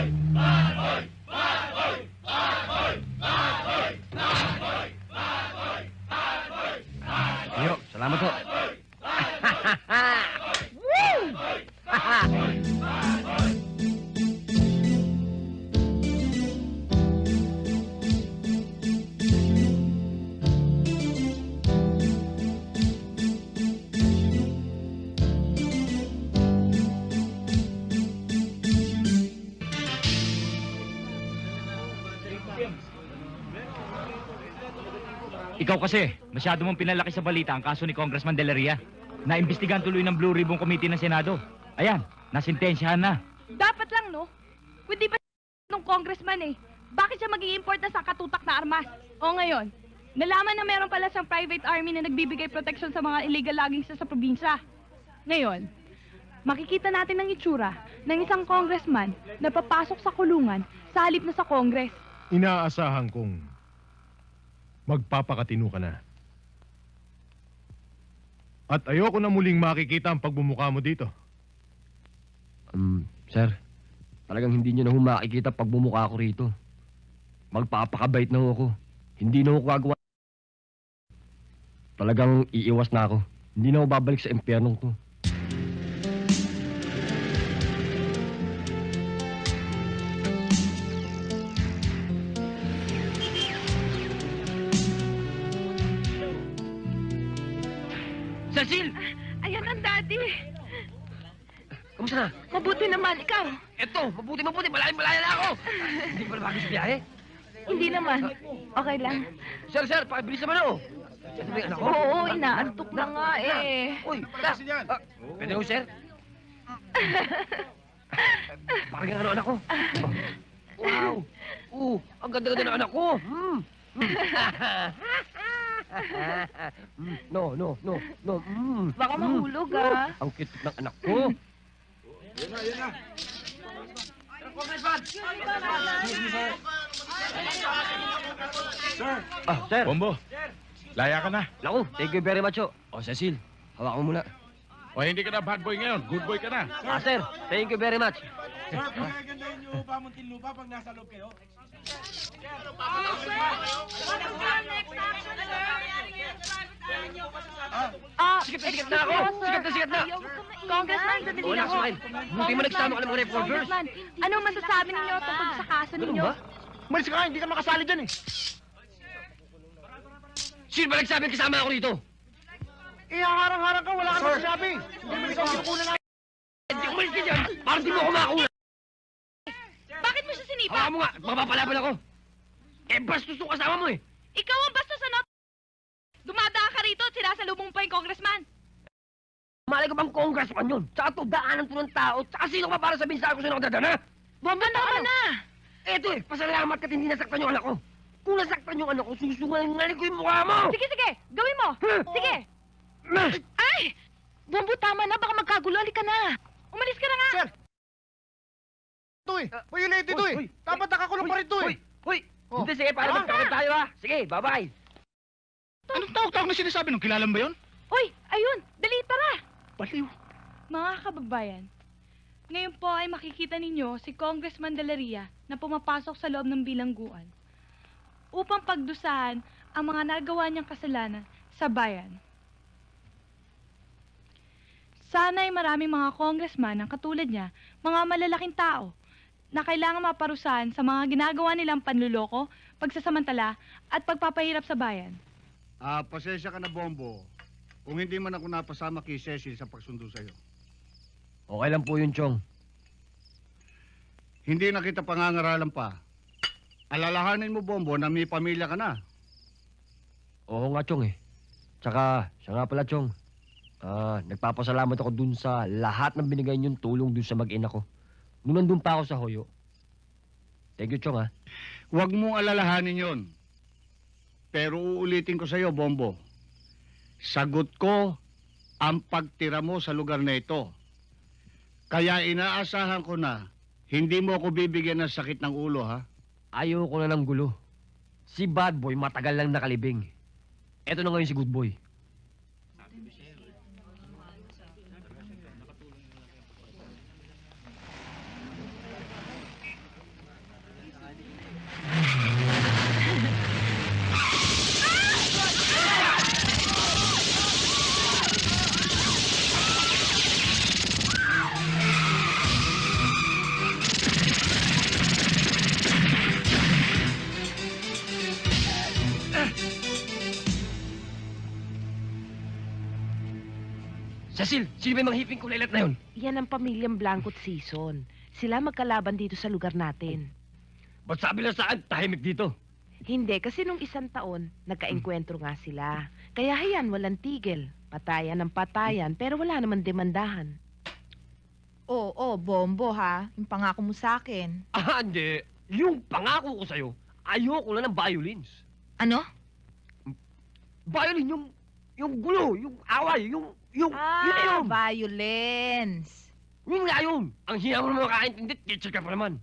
Iyo, salamat ho. Ikaw kasi, masyado mong pinalaki sa balita ang kaso ni Congressman De La Ria. Naimbestigahan tuloy ng Blue Ribbon Committee ng Senado. Ayan, nasintensyahan na. Dapat lang, no? Kundi ba nung congressman eh? Bakit siya mag-i-import na sa katutak na armas? O ngayon, nalaman na meron pala siyang private army na nagbibigay protection sa mga illegal logging sa probinsya. Ngayon, makikita natin ang itsura ng isang congressman na papasok sa kulungan sa halip na sa Congress. Inaasahan kong magpapakatino ka na. At ayoko na muling makikita ang pagbumuka mo dito. Sir, talagang hindi niyo na makikita pagbumuka ko rito. Magpapakabait na ako. Hindi na ako gagawa. Talagang iiwas na ako. Hindi na ako babalik sa impyernong to. Cecil! Ayan ang daddy. Kamusta na? Mabuti naman, ikaw. Eto, mabuti. Malaya na ako. Hindi pa na bago sa biyahe? Hindi naman. Okay lang. Sir, pakibilis naman ako. Ito ba yung anak ko? Oo, inaantok na nga eh. Uy, pwede ko, sir? Parang yung anak ko. Wow! Ang ganda-ganda ng anak ko. No. Baka mahulog ah. Ang cute ng anak ko. Yan na. Sir. Bombo, laya ka na. Naku, thank you very much, oh. Cecil, hawak mo muna. O hindi ka na bad boy ngayon, good boy ka na. Sir, thank you very much. Sir, pagkagandahin niyo ba Muntinlupa pag nasa loob kayo? Sikat na ako! Sikat na! Congressman, sandali Wala, ako. Smile. Buti mo nagsama ka ng mga reporters. Congressman, anong masasabi ninyo tungkol sa kaso ninyo? Umalis ka, hindi ka makasali dyan eh. Sino ba nagsabi kasama ako rito? Harang-harang ka, wala ka na sinabi. Hindi mo ikaw kinukunan na. Hindi umalis ka dyan! Parang di mo ako makakuna! Bakit mo siya sinipa? Hawakan mo nga! Mapapalaban ako! Bastos yung kasama mo eh! Ikaw ang bastos ano? Dumadaan ka rito at sinasalubong pa yung congressman. Malay ko bang congressman yun? Tsaka to, daanan to ng tao. Tsaka sino ka para sabihin sa akin kung sino ka dadana? Bomba naman na! Eto eh, pasalamat ka't hindi nasaktan yung anak ko. Kung nasaktan yung anak ko, susungaling ko yung mukha mo! Sige, gawin mo! Sige! Ay! Bombo, tama na, baka magkagulo. Halika na! Umalis ka na nga! Sir! Ito eh, violate ito eh. Dapat nakakulong pa rin ito eh. Hoy! Hindi, sige, para magkakot tayo ha. Sige, bye-bye. Anong tawag-tawag na sinasabi nung kilalan ba yun? Uy! Ayun! Dali, tara! Baliw. Mga kababayan, ngayon po ay makikita ninyo si Congressman De La Ria na pumapasok sa loob ng bilangguan upang pagdusahan ang mga nagawa niyang kasalanan sa bayan. Sana'y maraming mga congressman ang katulad niya, mga malalaking tao, na kailangan maparusahan sa mga ginagawa nilang panluloko, pagsasamantala, at pagpapahirap sa bayan. Pasensya ka na, Bombo. Kung hindi man ako napasama kay Cecil sa pagsundo sa'yo. Okay lang po yun, Chong. Hindi na kita pangangaralan pa. Alalahanin mo, Bombo, na may pamilya ka na. Oo nga, Chong eh. Tsaka, siya nga pala, Chong. Nagpapasalamat ako dun sa lahat ng binigay niyong tulong dun sa mag-ina ko. Nung nandun pa ako sa Hoyo. Thank you, Chong, ha? Huwag mong alalahanin yon. Pero uulitin ko sa'yo, Bombo. Sagot ko ang pagtira mo sa lugar na ito. Kaya inaasahan ko na hindi mo ako bibigyan ng sakit ng ulo, ha? Ayoko na ng gulo. Si Bad Boy matagal lang nakalibing. Eto na ngayon si Good Boy. Cecil, sino ba yung mga hiping kulilat na yun? Yan ang pamilyang Blanco't Season. Sila magkalaban dito sa lugar natin. Ba't sabi lang sa akin, tahimik dito? Hindi, kasi nung isang taon, nagkaengkwentro nga sila. Kaya hayan, walang tigil. Patayan ng patayan, pero wala naman demandahan. Oo, Bombo ha. Yung pangako mo sa akin. Ah, hindi. Yung pangako ko sa'yo, ayoko na ng violins. Ano? Violin, yung gulo, yung away, yun na yun. Violence. Yun nga yun. Ang hiya mo naman makaintindi, teacher ka pa naman.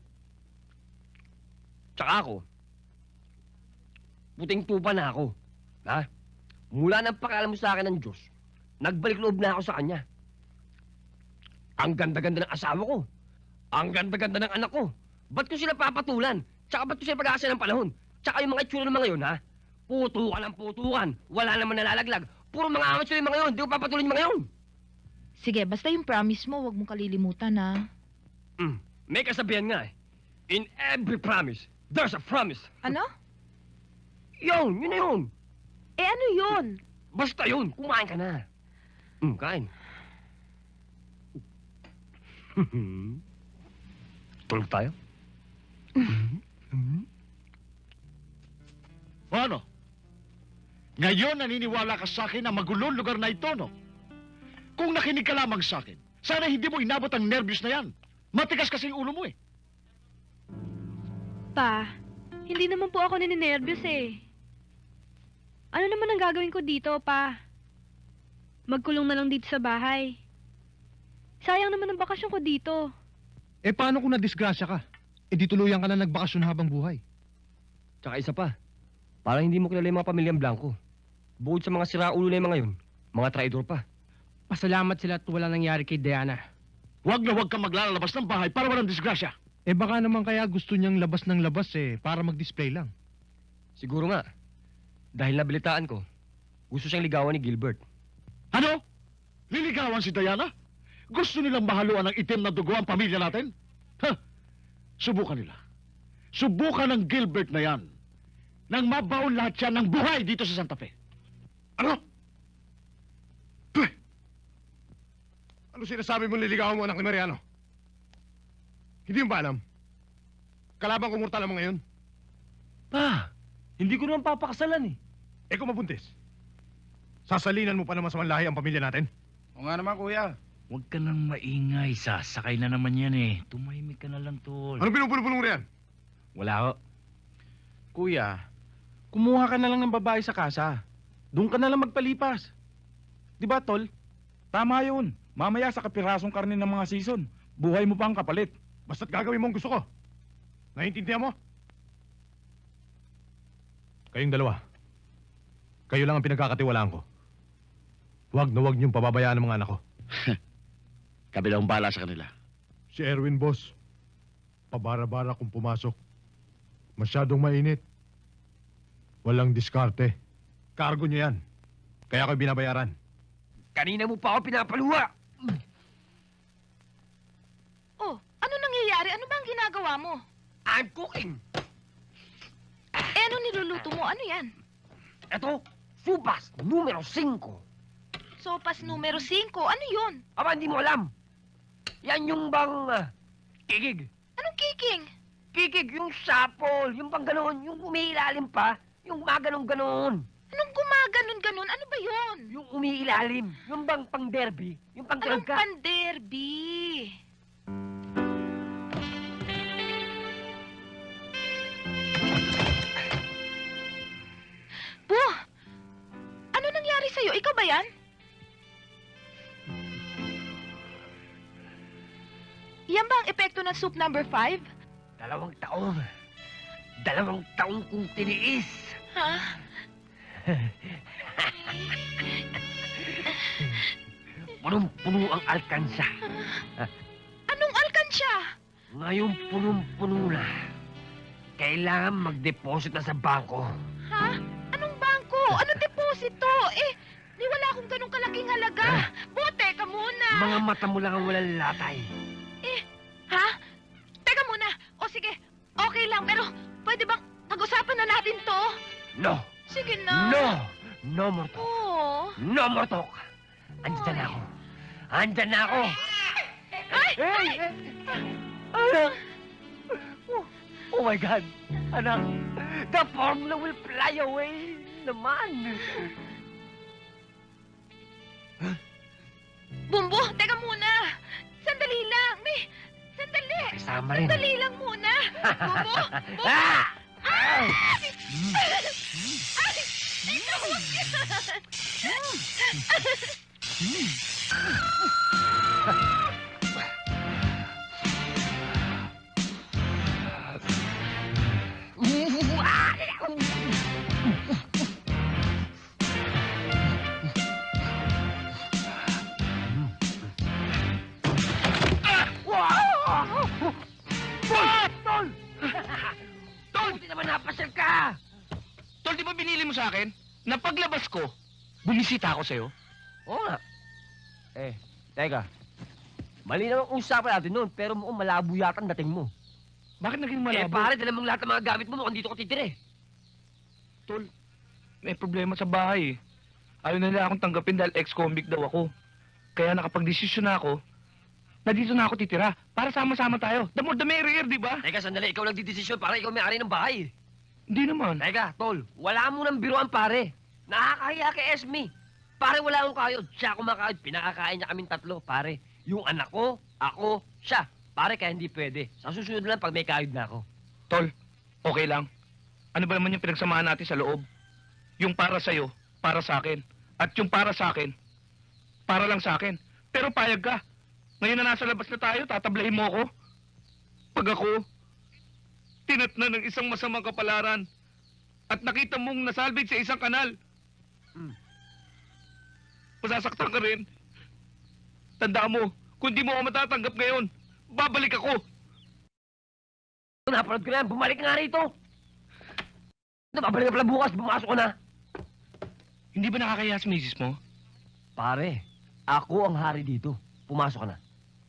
Tsaka ako, puting tupa na ako. Ha? Mula nang pakialam mo sa akin ng Diyos, nagbalik loob na ako sa Kanya. Ang ganda-ganda ng asawa ko. Ang ganda-ganda ng anak ko. Ba't ko sila papatulan? Tsaka ba't ko sila pag-aasa ng panahon? Tsaka yung mga itsura ng mga yun, ha? Putukan ang putukan. Wala naman nalalaglag. Puro mga amateur yung mga yun. Di ko papatulan yung mga yun. Sige, basta yung promise mo, huwag mong kalilimutan ha. May kasabihan nga eh. In every promise, there's a promise. Ano? Yun na yun. Eh ano yun? Basta yun, kumain ka na. Kain. Tulog tayo? O ano? Ngayon naniniwala ka sa akin na magulong lugar na ito, no? Kung nakinig ka lamang sa akin, sana hindi mo inabot ang nervyos na yan. Matigas kasi yung ulo mo eh. Pa, hindi naman po ako nininervyos eh. Ano naman ang gagawin ko dito, pa? Magkulong na lang dito sa bahay. Sayang naman ang bakasyon ko dito. Eh paano kung nadisgrasya ka? Eh di tuluyan ka na nagbakasyon habang buhay. Tsaka isa pa, parang hindi mo kilala yung mga pamilyang Blanco. Bukod sa mga siraulo na yung mga yun, mga traidor pa. Pasalamat sila at wala nangyari kay Diana. Huwag na huwag kang maglalabas ng bahay para walang disgrasya. Eh baka naman kaya gusto niyang labas ng labas eh, para mag-display lang. Siguro nga, dahil nabalitaan ko, gusto siyang ligawan ni Gilbert. Ano? Liligawan si Diana? Gusto nilang mahaluan ng itim na dugo ang pamilya natin? Ha? Subukan nila. Subukan ng Gilbert na yan nang mabaon lahat siya ng buhay dito sa Santa Fe. Ano? Ano sinasabi mo liligawan mo anak ni Mariano? Hindi mo ba alam? Kalabang kumurta ng mga yun. Pa, hindi ko naman papakasalan eh. Eh kung mabuntis, sasalinan mo pa naman sa manlahi ang pamilya natin? O nga naman, kuya. Huwag ka nang maingay, sasakay na naman yan eh. Tumahimik ka na lang, tol. Anong pinupulong-pulong mo riyan? Wala ho. Kuya, kumuha ka na lang ng babae sa kasa. Doon ka na lang magpalipas. Di ba, tol? Tama yun. Mamaya sa kapirasong karne ng mga season, buhay mo pa ang kapalit. Basta't gagawin mo ang gusto ko. Naiintindihan mo? Kayong dalawa. Kayo lang ang pinagkakatiwalaan ko. Huwag na huwag niyong pababayaan ang mga anak ko. Kami lang bala sa kanila. Si Erwin, boss. Pabara-bara kung pumasok. Masyadong mainit. Walang diskarte. Cargo niyo yan. Kaya ako'y binabayaran. Kanina mo pa ako pinapaluwa! Oh, ano nangyayari? Ano ba ang ginagawa mo? I'm cooking! Eh, ano niluluto mo? Ano yan? Ito, subas numero 5. Sopas numero 5. Ano yun? Aba, hindi mo alam. Yan yung bang kikig. Anong kiking? Kikig, yung sapol, yung bang ganon, yung umiilalim pa, yung maganong-ganon. Anong gumaganon-ganon? Ano ba yun? Yung umiilalim, yung bang pang-derby, yung Anong pang-galagka. panderby? Po! Ano nangyari sa'yo? Ikaw ba yan? Yan ba ang epekto ng soup number 5? 2 taon. 2 taon kong tiniis. Ha? Punong-puno ang alkansya. Anong alkansya? Ngayon punong-puno na. Kailangan mag-deposit na sa bangko. Ha? Anong bangko? Anong deposito? Eh, di wala akong ganong kalaking halaga. Bote ka muna. Mga mata mo lang ang walang latay. Ha? Teka muna. O sige, okay lang. Pero pwede bang pag-usapan na natin to? No! Sige na. No! No more talk. Oo. No more talk! Andito na ako. Andyan na ako! Ay! Hey! Anak! Oh my God! Anak! The formula will fly away naman! Bumbo, teka muna. Sandali lang. Sandali. Kasama rin. Sandali lang muna. Bumbo, Bumbo. Ah! Ay! Ay! Ikaw, huwag yan. Tol! Tol! Buti naman napasal ka! Tol, di ba binili mo sa akin? Na paglabas ko, bumisita ako sa'yo. Oo nga. Teka. Mali naman usapan natin noon, pero mukhang malabo yata ang dating mo. Bakit naging Pare, dala mong lahat ng mga gamit mo, mukhang dito ko titira eh. Tol, may problema sa bahay eh. Ayaw nila akong tanggapin dahil ex-convict daw ako. Kaya nakapag-desisyon na ako na dito na ako titira para sama-sama tayo. The more the merrier, di ba? Teka, sandali, ikaw nagdidesisyon para ikaw may-ari ng bahay. Hindi naman. Teka, Tol, wala mo nang biruan, pare. Nakakahiya kay Esme. Pare, wala akong kayod. Siya kumakayod. Pinakakain niya kaming tatlo, pare. Yung anak ko, ako, siya. Pare, kaya hindi pwede. Sa susunod lang pag may kayod na ako. Tol, okay lang. Ano ba naman yung pinagsamahan natin sa loob? Yung para sa'yo, para sa akin. At yung para sa akin, para lang sa akin. Pero payag ka. Ngayon na nasa labas na tayo, tatablahin mo ako. Pag ako, tinatna ng isang masamang kapalaran at nakita mong nasalvage sa isang kanal, masasaktan ka rin. Tandaan mo, kung di mo ako matatanggap ngayon, babalik ako. Napanood ko na yan, bumalik nga rito. Babalik na pala bukas, bumasok ko na. Hindi ba nakakaya sa misis mo? Pare, ako ang hari dito. Pumasok ka na.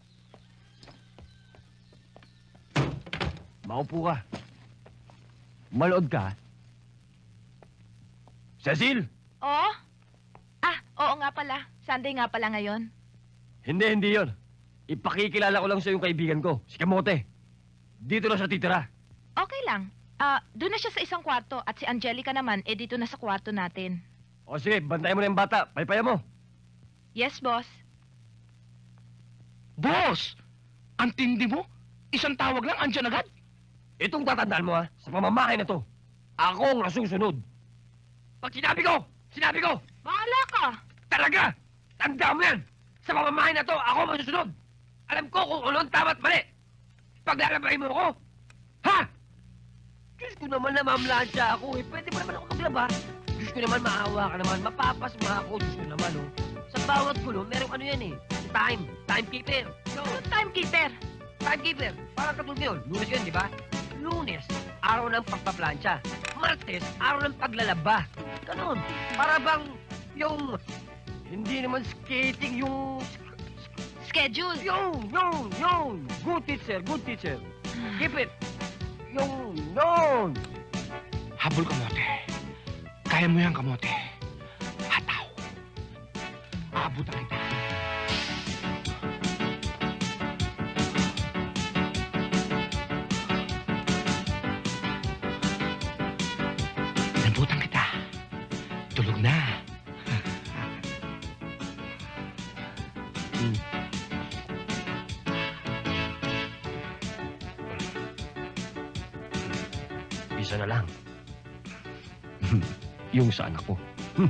Maupo ka. Malood ka. Cecil! Oh? Oo nga pala. Sunday nga pala ngayon. Hindi yon. Ipakikilala ko lang sa yung kaibigan ko, si Kamote. Dito na siya titira. Okay lang. Doon na siya sa isang kwarto at si Angelica naman, dito na sa kwarto natin. O sige, bantayan mo na yung bata. Paypaya mo. Yes, boss. Boss! Ang tindi mo? Isang tawag lang, andyan agad? Itong tatandaan mo ha, sa pamamahay na to, ako ang nasusunod. Pag sinabi ko, Bahala ka. talaga, tandaan mo yan. Sa pamamahay na to, ako ang masusunod. Alam ko kung ano ang tama at mali. Paglalabay mo ako, ha? Diyos ko naman, namamlansya ako eh. Pwede ba naman ako maglaba? Diyos ko naman, maawa ka naman. Mapapasma ako, Diyos ko naman oh. Sa bawat gulo, merong ano yan eh. Timekeeper. So, Ano timekeeper? timekeeper. Parang katulad ngayon, Lunes yun, di ba? Lunes, araw ng pagpaplansya. Martes, araw ng paglalaba. Ganon. Para bang yung... Hindi naman skating, yung... Schedule. Yung! Good teacher. Keep it. Yung... Habol, Kamote. Kaya mo yan, Kamote. Hataw. Aabutan kita. Nabutan kita. Tulog na. Isa na lang. Yung sa anak ko.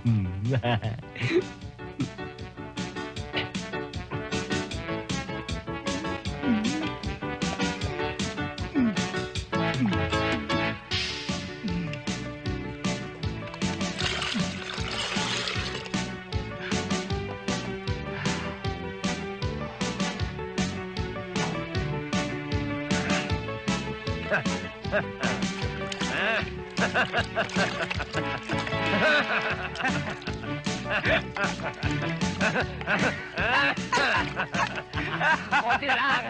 Konti na lang.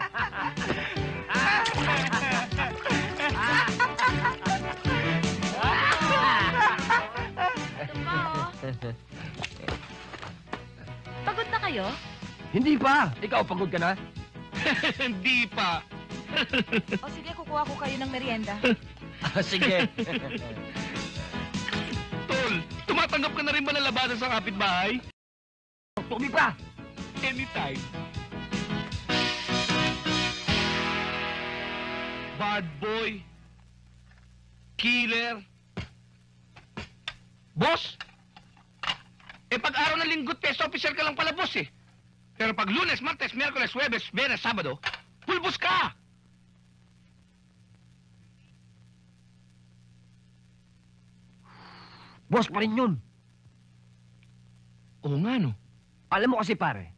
Ito pa, oh. Pagod na kayo? Hindi pa! Ikaw, pagod ka na? Hindi pa. O sige, kukuha ko kayo ng merienda. Sige. Tol, tumatanggap ka na rin ba ng labanan sa kapitbahay? Tumi pa! Anytime. Bad boy. Killer. Boss? Pag araw ng linggo, test officer ka lang pala, boss eh. Pero pag Lunes, Martes, Miyerkules, Huwebes, Biyernes, Sabado, pulbos ka! Boss pa rin yun. Oo nga, no? Alam mo kasi, pare,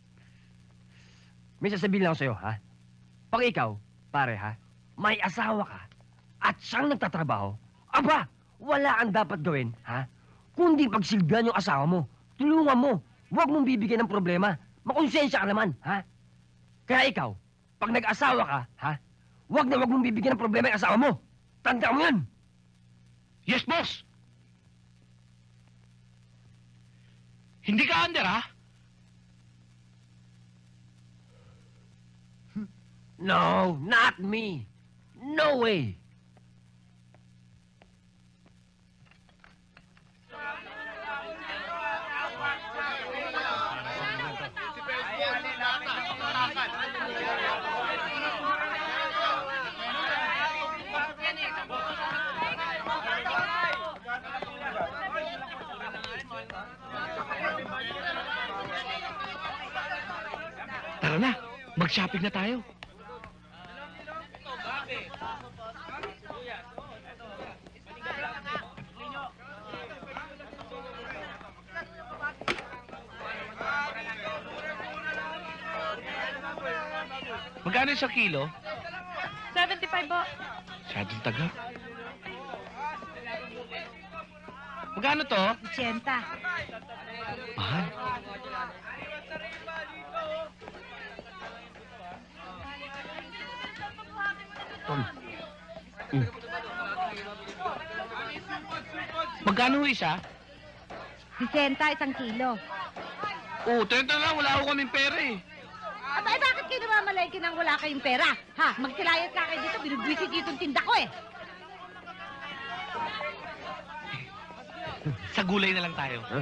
may sasabihin lang ako sa'yo, ha? Pag ikaw, pare, ha, may asawa ka at siyang nagtatrabaho, aba, wala kang dapat gawin, ha? Kundi pagsilbihan yung asawa mo, tulungan mo, huwag mong bibigyan ng problema. Makonsensya ka naman, ha? Kaya ikaw, pag nag-asawa ka, ha, huwag mong bibigyan ng problema yung asawa mo. Tanda mo yan! Yes, boss! Hindi ka under, ha? No, not me. No way. Tara na, mag-shopping na tayo. Magkano sa kilo? 75 po. Masyadong taga. Magkano to? 80. Mahal. Magkano ho isa? 60, 1 kilo. Oo, 30 lang. Wala ako kaming pera eh. Aba, bakit kayo namamalengke nang wala kayong pera? Ha? Magsilayas ka kayo dito, binubwisit dito yung tinda ko eh. Sa gulay na lang tayo. Huh?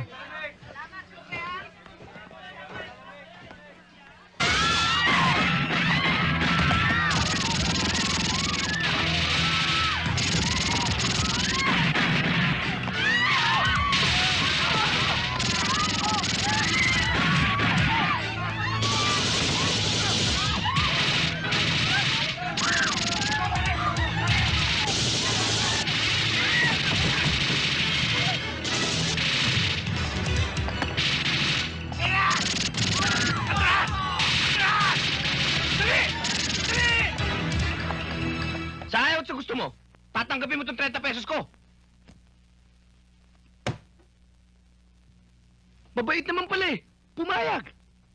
Sa ayaw at sa gusto mo, tatanggapin mo itong 30 pesos ko. Mabait naman pala eh. Pumayag.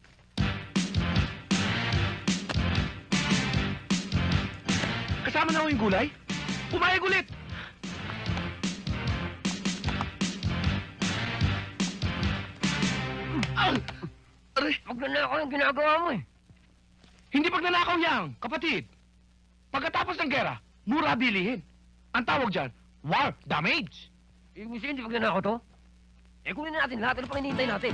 Kasama na ako yung gulay. Pumayag ulit. Aray, Magnanakaw yung ginagawa mo eh. hindi pagnanakaw yan, kapatid. Pagkatapos ng gera, mura bilihin. Ang tawag dyan, war damage. Ibig sabihin, hindi magnanakaw to? Kunin na natin lahat. Ano pang hinihintay natin?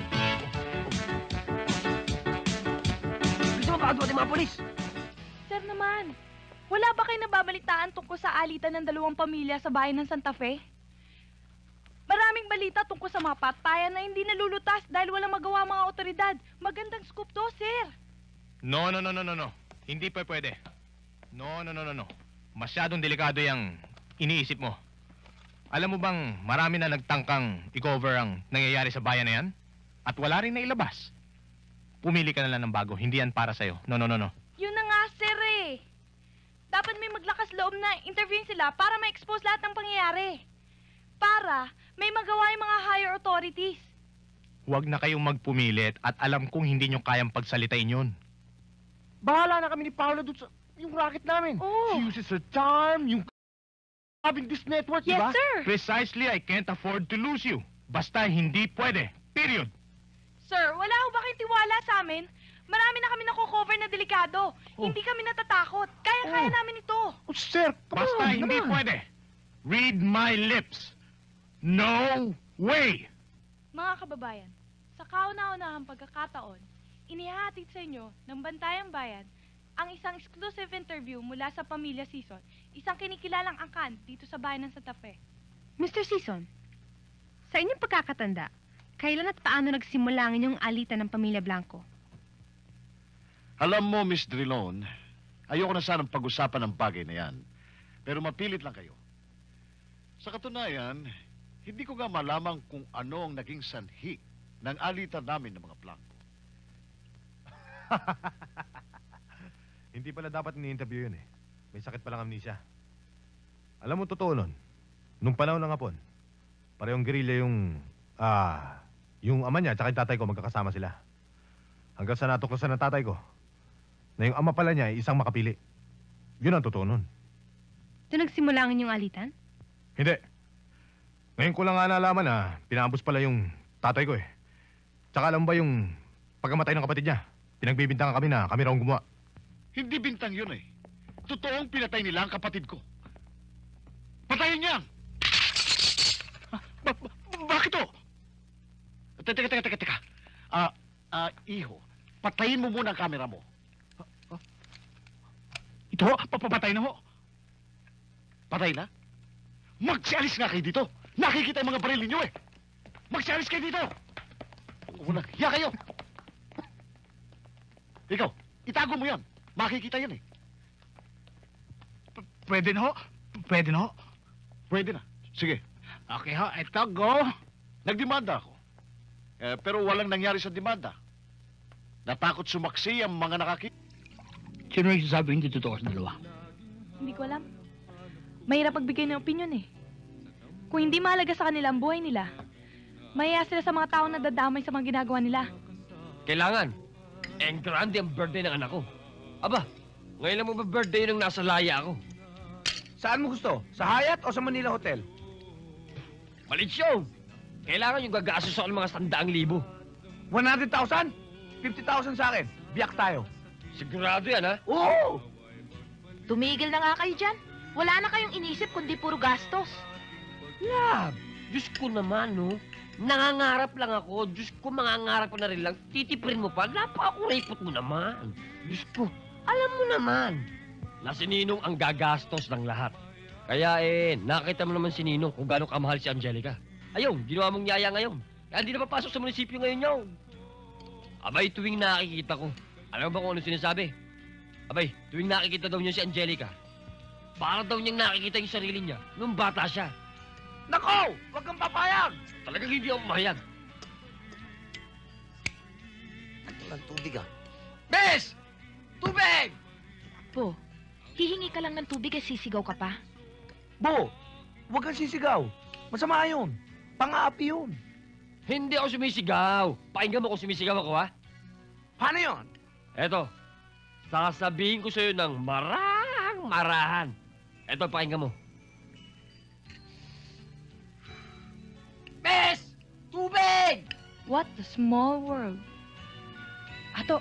Gusto mo baka dumating mga polis? Sir naman, wala ba kayo nababalitaan tungkol sa alitan ng 2 pamilya sa bayan ng Santa Fe? Maraming balita tungkol sa mga patayan na hindi nalulutas dahil walang magawa mga otoridad. Magandang scoop to, sir. No. Hindi pa pwede. No. Masyadong delikado yung iniisip mo. Alam mo bang marami na nagtangkang i-cover ang nangyayari sa bayan na yan? At wala rin na ilabas. Pumili ka na lang ng bago. Hindi yan para sa'yo. No. Yun na nga, sir eh. Dapat may maglakas loob na interviewin sila para ma-expose lahat ng pangyayari. Para may magawa yung mga higher authorities. Huwag na kayong magpumilit at alam kong hindi nyo kayang pagsalitain yun. Bahala na kami ni Paula doon sa yung racket namin. Oh. She uses her charm, yung having this network, Yes, diba? sir. Precisely, I can't afford to lose you. Basta hindi pwede. Period. Sir, wala ho ba kayong tiwala sa amin? Marami na kami nako-cover na delikado. Hindi kami natatakot. Kaya-kaya namin ito. Oh, sir, Basta hindi pwede. Read my lips. No way! Mga kababayan, sa kauna-unahang pagkakataon, inihahatid sa inyo ng Bantayang Bayan ang isang exclusive interview mula sa Pamilya Season, isang kinikilalang angkan dito sa bayan ng Santa Fe. Mr. Season, sa inyong pagkakatanda, kailan at paano nagsimula ang inyong alitan ng Pamilya Blanco? Alam mo, Miss Drilon, ayoko na sanang pag-usapan ng bagay na yan. Pero mapilit lang kayo. Sa katunayan, hindi ko nga malaman kung ano ang naging sanhi ng alitan namin ng mga Blanco. Hindi pala dapat ni-interview yun eh. May sakit palang amnesia. Alam mo, totoo nun. Nung panahon ng hapon, parehong gerilya yung ama niya at yung tatay ko magkakasama sila. Hanggang sa natuklasan ng tatay ko, na yung ama pala niya ay isang makapili. Yun ang totoo nun. Doon nagsimula ang inyong alitan? Hindi. Ngayon ko lang nga nalaman na pinambos pala yung tatay ko eh. Tsaka alam ba yung pagkamatay ng kapatid niya, pinagbibintangan kami na kami raw ang gumawa. Hindi bintang yun eh. Totoong pinatay nila ang kapatid ko. Patayin niya! Bakit to? Teka. Iho, patayin mo muna ang kamera mo. ito, papapatay na ho. Patay na? Magsialis nga kayo dito. Nakikita yung mga baril ninyo eh. Magsialis kayo dito. Wala, hiya kayo. Ikaw, itago mo yan. Makikita yan eh. Pwede na ho? Pwede na ho? Pwede na. Sige, Okay ho, eto, go. nagdemanda ako. Pero walang nangyari sa demanda. Natakot sumaksi ang mga nakakita. Sino yung sasabi hindi totoo sa dalawa? Hindi ko alam. Mahirap pagbigay ng opinion eh. Kung hindi mahalaga sa kanila ang buhay nila, mahiya sila sa mga tao na dadamay sa mga ginagawa nila. Kailangan. Ang grande ang birthday ng anak ko. Aba, ngayon lang mo ba birthday nung nasa laya ako? Saan mo gusto? Sa Hyatt o sa Manila Hotel? Malisyon! Kailangan yung gagasos ako ng mga 100,000. 100,000? 50,000 sa akin. Biyak tayo. Sigurado yan, ha? Oo! Tumigil na nga kayo dyan. Wala na kayong inisip kundi puro gastos. Lab! Diyos ko naman, no? Nangangarap lang ako. Diyos ko, mangangarap ko na rin lang. Titiprin mo pa. Napakakuripot mo naman. Diyos ko, alam mo naman. Na si Ninong ang gagastos ng lahat. Kaya nakita mo naman si Ninong kung gaano kamahal si Angelica. Ayun, ginawa mong yaya ngayon. Kaya hindi na papasok sa munisipyo ngayon yun. Abay, tuwing nakikita ko. Alam mo ba kung ano sinasabi? Abay, tuwing nakikita daw niya si Angelica, para daw niyang nakikita yung sarili niya nung bata siya. Nako! Huwag kang papayag! Talagang hindi ako mahayag. Walang tubig ah. Bes! Tubig! Po, hihingi ka lang ng tubig at sisigaw ka pa. Bo, huwag kang sisigaw. Masama yun. Pang-aapi yun. Hindi ako sumisigaw. Pakinggan mo kung sumisigaw ako, ha? Paano yun? Eto, sasabihin ko sa'yo ng marahan. Eto, pakinggan mo. Bes! Tubig! What a small world. Ato,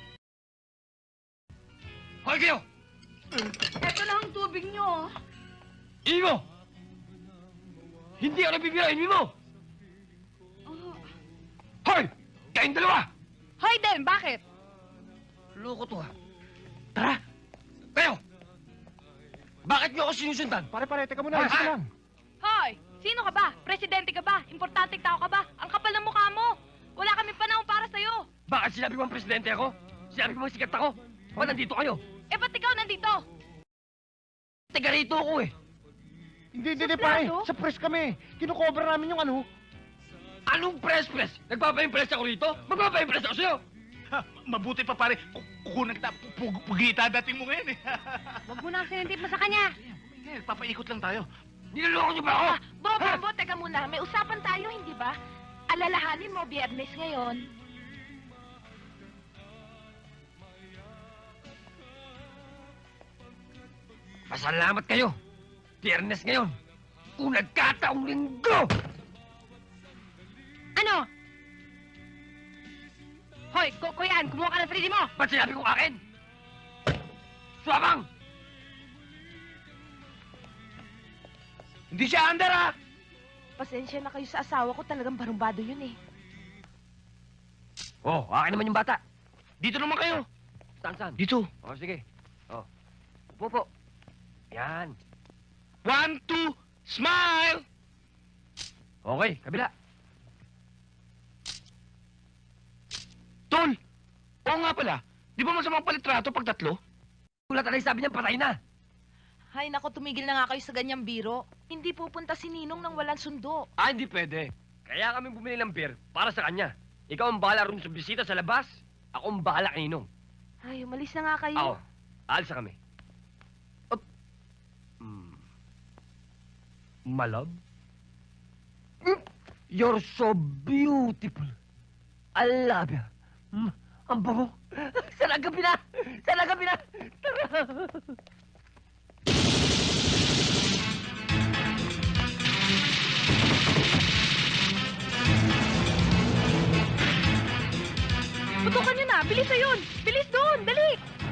Hoy kayo! eto na ang tubig nyo. Iwi mo! Hindi ako nabibira, iwi mo! Hoy! Kayong dalawa! Hoy din, bakit? Loko to, ha? Tara! Kayo! Bakit niyo ako sinusundan? Pare-pare, teka muna, alis ka lang. Hoy, sino ka ba? Presidente ka ba? Importanteng tao ka ba? Ang kapal ng mukha mo. Wala kami panahon para sa'yo. Bakit sinabi mo ang presidente ako? Sinabi mo sikat ako? Ba't nandito kayo? Eh, ba't ikaw nandito? Taga rito ako eh! Hindi, pare. Sa press kami. Kino-cover namin yung ano. Anong press? Nagpapa-impress ako rito? Magpapa-impress ako sa'yo! Mabuti pa pare, kukunan kita, pugita dating mo ngayon eh. Huwag mo nang sinintip mo sa kanya. Papaikot lang tayo. Niloloko niyo ba ako? Bobo, teka muna. May usapan tayo, hindi ba? Alalahanin mo, Biyernes ngayon. Pasalamat kayo! Biyernes ngayon! Kung nagkataong linggo! Ano? Kuya, kumuha ka ng 3D mo! Ba't sinabi ko akin? Swabang! Hindi siya under, ha? Pasensya na kayo sa asawa ko, talagang barumbado yun eh. Oh, akin naman yung bata. Dito naman kayo. Saan? Dito. Oh, sige. Oh. Upo po. Yan. 1, 2, smile! Okay, kabila. Tol! Oo nga pala. Di ba masamang palitrato pag tatlo? Wala talagang sabi niya, patay na. Hay nako, tumigil na nga kayo sa ganyang biro. Hindi pupunta si Ninong nang walang sundo. Ah, hindi pwede. Kaya kami bumili ng beer para sa kanya. Ikaw ang bahala rin sa bisita sa labas. Ako ang bahala kay Ninong. Ay, umalis na nga kayo. Ako, alis na kami. Up. Malab? You're so beautiful. I love you. Ang bango. Sana gabi na! Sana gabi na! Tara! Putukan niyo na! Bilis na yun! Bilis doon! Dali!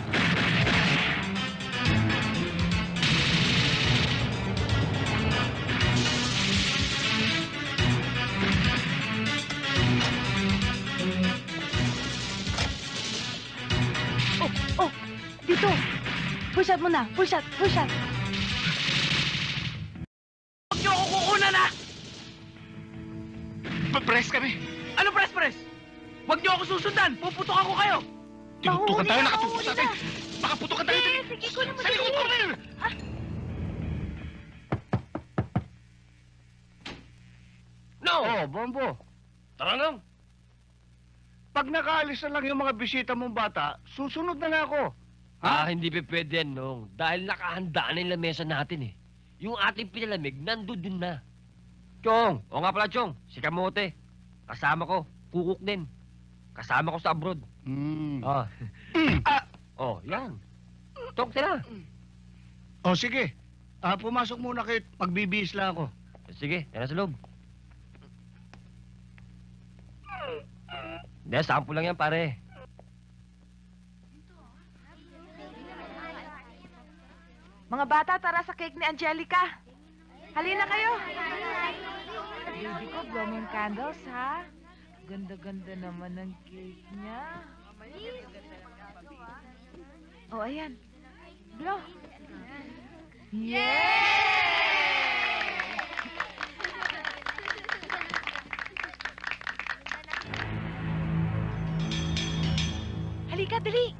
Oh, dito. Full shot mo na. Full shot. Huwag niyo ako kukunan, ha? Press kami. Ano press? Huwag niyo ako susundan. Puputok ako kayo. Tinutukan tayo, nakatutok sa atin. Baka putukan tayo. Sige, kunin mo Sa likod ko ngayon. No! Oh, Bombo. Tara lang. Pag nakaalis na lang yung mga bisita mong bata, susunod na nga ako. Hindi pa pwede yan, Nong. Dahil nakahanda na yung lamesa natin eh. Yung ating pinalamig, nandun na. Chong! O nga pala, Chong. Si Kamote. Kasama ko. Kukuk din. Kasama ko sa abroad. Ah. Oh, yan. Chong, sila. O sige, pumasok muna kayo. Magbibihis lang ako. Sige, yan na sa loob. Hindi, sample lang yan, pare. Mga bata, tara sa cake ni Angelica. Halina kayo. Baby ko, blow yung candles, ha? Ganda-ganda naman ng cake niya. Oh, ayan. Blow. Halika, dali!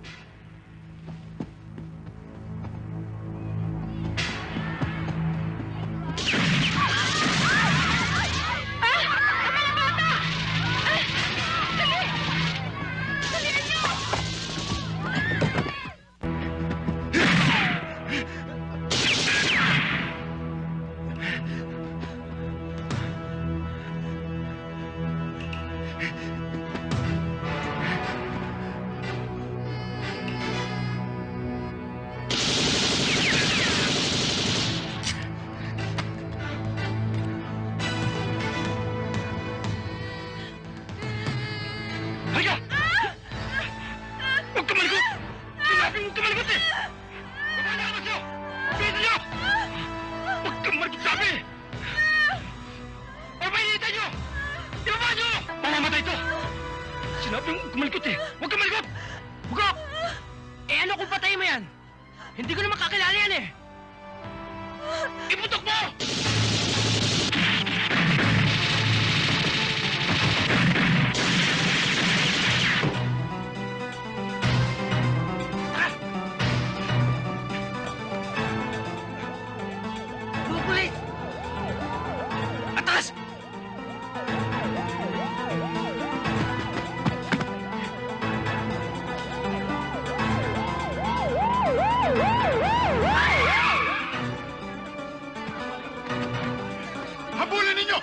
Halika! Huwag ka malikot! Sinabi mo huwag ka malikot eh! Baba na naman siyo! Pilitan niyo! Huwag ka malikot sabi! O painitan niyo! Ibaba niyo! Mamamatay ito! Sinabi mo huwag ka malikot eh! Huwag ka malikot! Bugok! Eh ano kung patay mo yan? Hindi ko naman kakilala yan eh! Iputok mo! Bukuli! Atas! Habulin ninyo!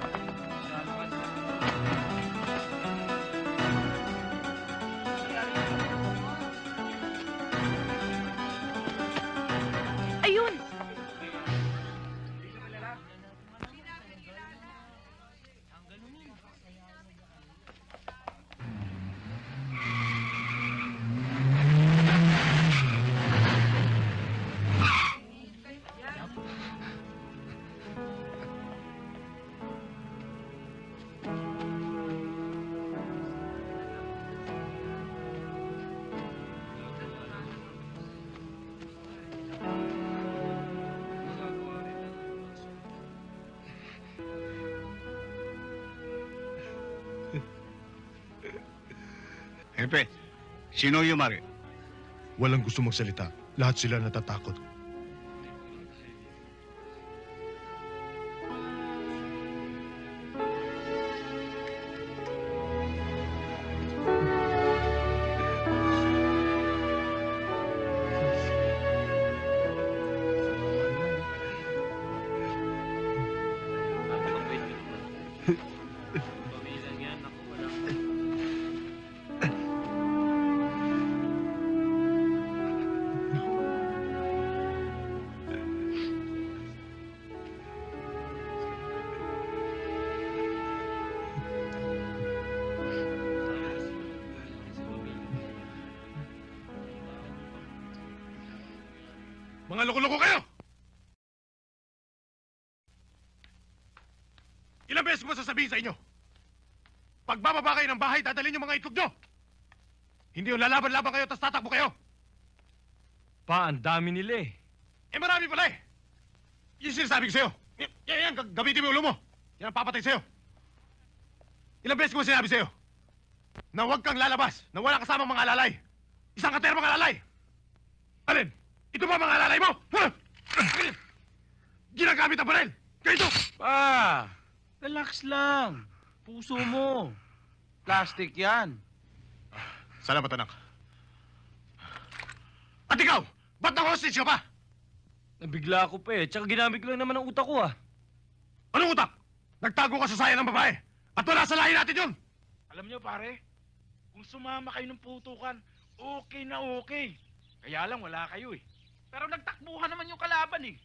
Ayun! Hepe, sino yung Mari? Walang gusto magsalita. Lahat sila natatakot. Mga loko-loko kayo! Ilang beses ko ba sasabihin sa inyo? Pag bababa kayo ng bahay, dadalhin yung mga itlog nyo! Hindi yung lalaban-laban kayo, tas tatakbo kayo! Pa, ang dami nila eh. Eh marami pala eh! Yung sinasabi ko sa'yo. Yan, gamitin mo yung ulo mo. Yan ang papatay sa'yo. Ilang beses ko ba sinabi sa'yo? Na huwag kang lalabas, na walang kasamang mga alalay. Isang katera mga alalay! Alin? Ito ba mga alalay mo? Ha? Ginagamit ang baril! Kaya ito! Pa, relax lang. Puso mo. Plastic yan. Salamat, anak. At ikaw, ba't na-hostage ka pa? Nabigla ako pa eh. Tsaka ginamit ko lang naman ang utak ko ah. Anong utak? Nagtago ka sa saya ng babae. At wala sa lahi natin yun! Alam niyo pare, kung sumama kayo ng putukan, okay na okay. Kaya lang wala kayo eh. Pero nagtakbuhan naman yung kalaban eh.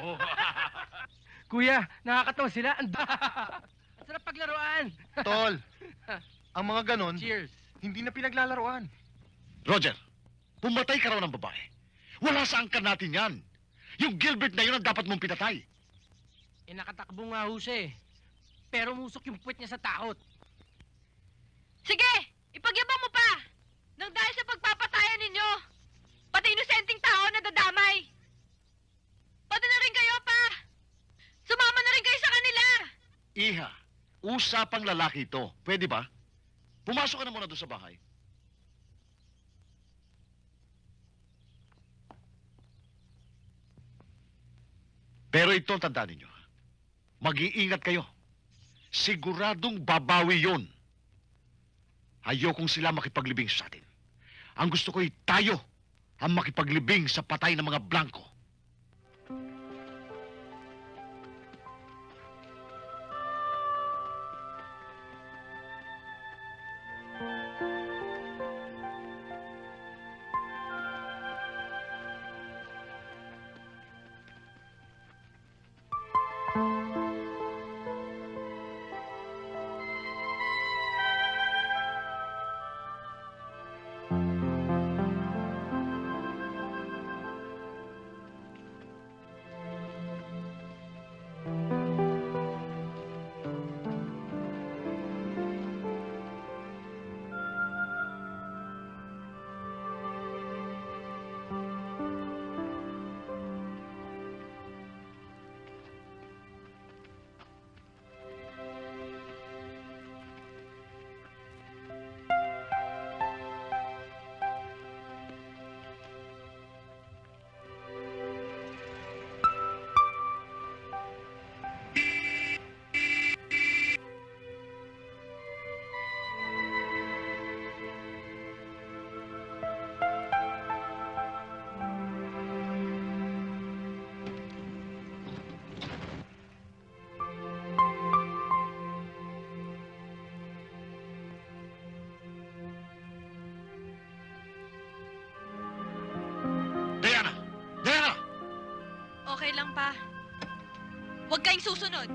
Kuya, nakakatawa sila. Ang sarap paglaruan. Tol, ang mga ganon, Cheers. hindi na pinaglalaroan. Roger, pumatay ka raw ng babae. Wala sa angkan natin yan. Yung Gilbert na yun ang dapat mong pinatay. Eh, nakatakbo nga ho siya eh. Pero musok yung puwet niya sa takot. Sige, ipagyabang mo pa! Nang dahil sa pagpapatayan ninyo, pati inosenteng tao na dadamay. Pati na rin kayo pa! Sumama na rin kayo sa kanila! Iha, usapang lalaki ito. Pwede ba? Pumasok ka na muna doon sa bahay. Pero ito, tandaan ninyo. Mag-iingat kayo. Siguradong babawi yon. Ayokong sila makipaglibing sa atin. Ang gusto ko'y tayo ang makipaglibing sa patay ng mga blanco. Diana! Diana! Okay lang pa. Huwag kayong susunod.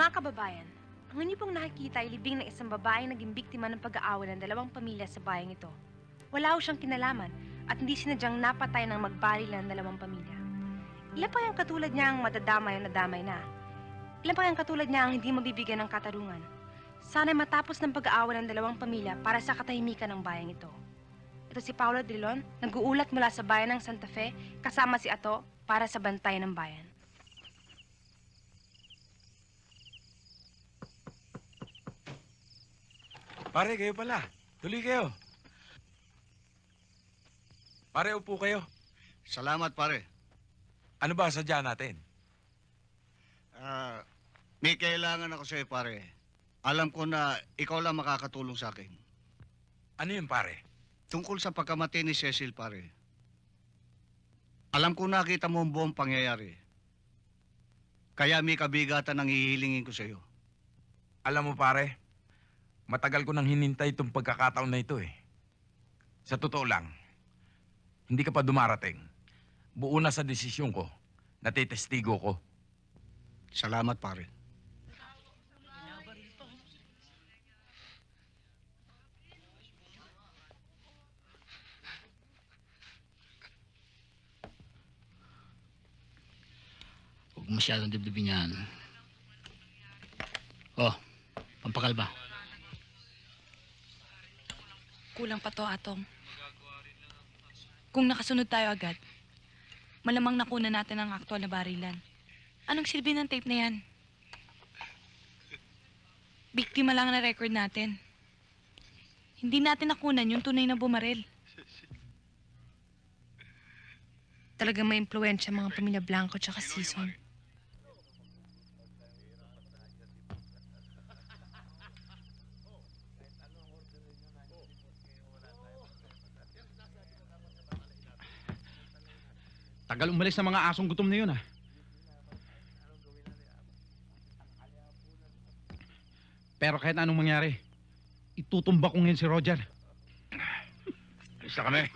Mga kababayan, ang inyo pong nakikita ay libing ng isang babaeng naging biktima ng pag-aaway ng dalawang pamilya sa bayang ito. Wala ho siyang kinalaman at hindi sinadyang napatay ng magbaril ng dalawang pamilya. Ilan pa yung katulad niya ang madadamay o nadamay na? Ilan pa yung katulad niya ang hindi mabibigyan ng katarungan? Sana'y matapos ng pag-aaway ng dalawang pamilya para sa katahimikan ng bayang ito. Ito si Paolo Drilon, nag-uulat mula sa bayan ng Santa Fe, kasama si Ato para sa bantay ng bayan. Pare, kayo pala. Tuloy kayo. Pare, upo kayo. Salamat, pare. Ano ba sadya natin? May kailangan ako sa'yo, pare. Alam ko na ikaw lang makakatulong sa akin. Ano yun, pare? Tungkol sa pagkamatay ni Cecil, pare. Alam ko nakita mo ang buong pangyayari. Kaya may kabigatan ang hihilingin ko sa'yo. Alam mo, pare, matagal ko nang hinintay itong pagkakataon na ito eh. Sa totoo lang, hindi ka pa dumarating. Buo na sa desisyon ko, natitestigo ko. Salamat, pare. Huwag masyadong dibdibin yan. Oh, pampakalba. Kulang pa to, Atong. Kung nakasunod tayo agad, malamang nakuna natin ang aktual na barilan. Anong silbi ng tape na yan? Biktima lang na record natin. Hindi natin nakunan yung tunay na bumaril. Talagang may impluensya mga pamilya Blanco tsaka Season. Tagal umalis ng mga asong gutom na yun, ah. Pero kahit anong mangyari, itutumba ko ngayon si Roger. Isa kami.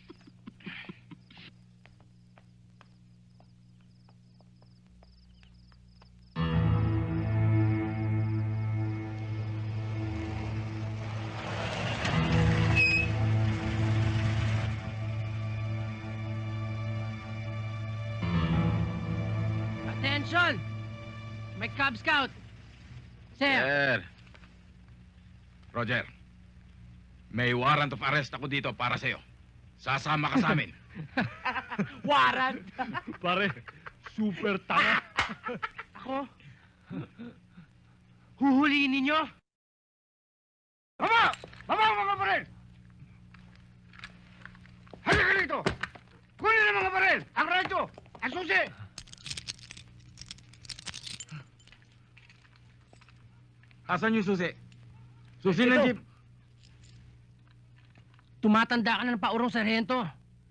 Attention! May Cub Scout! Sir! Roger, may warrant of arrest ako dito para sa'yo. Sasama ka sa amin. Warrant! Pare, super tanga. Ako? Huhuliin ninyo? Baba! Baba mga baril! Halika dito! Kunin ang mga baril! Ang radyo! Ang susi! Asan yung susi? Susi ng jeep. Tumatanda ka na ng paurong sarhento.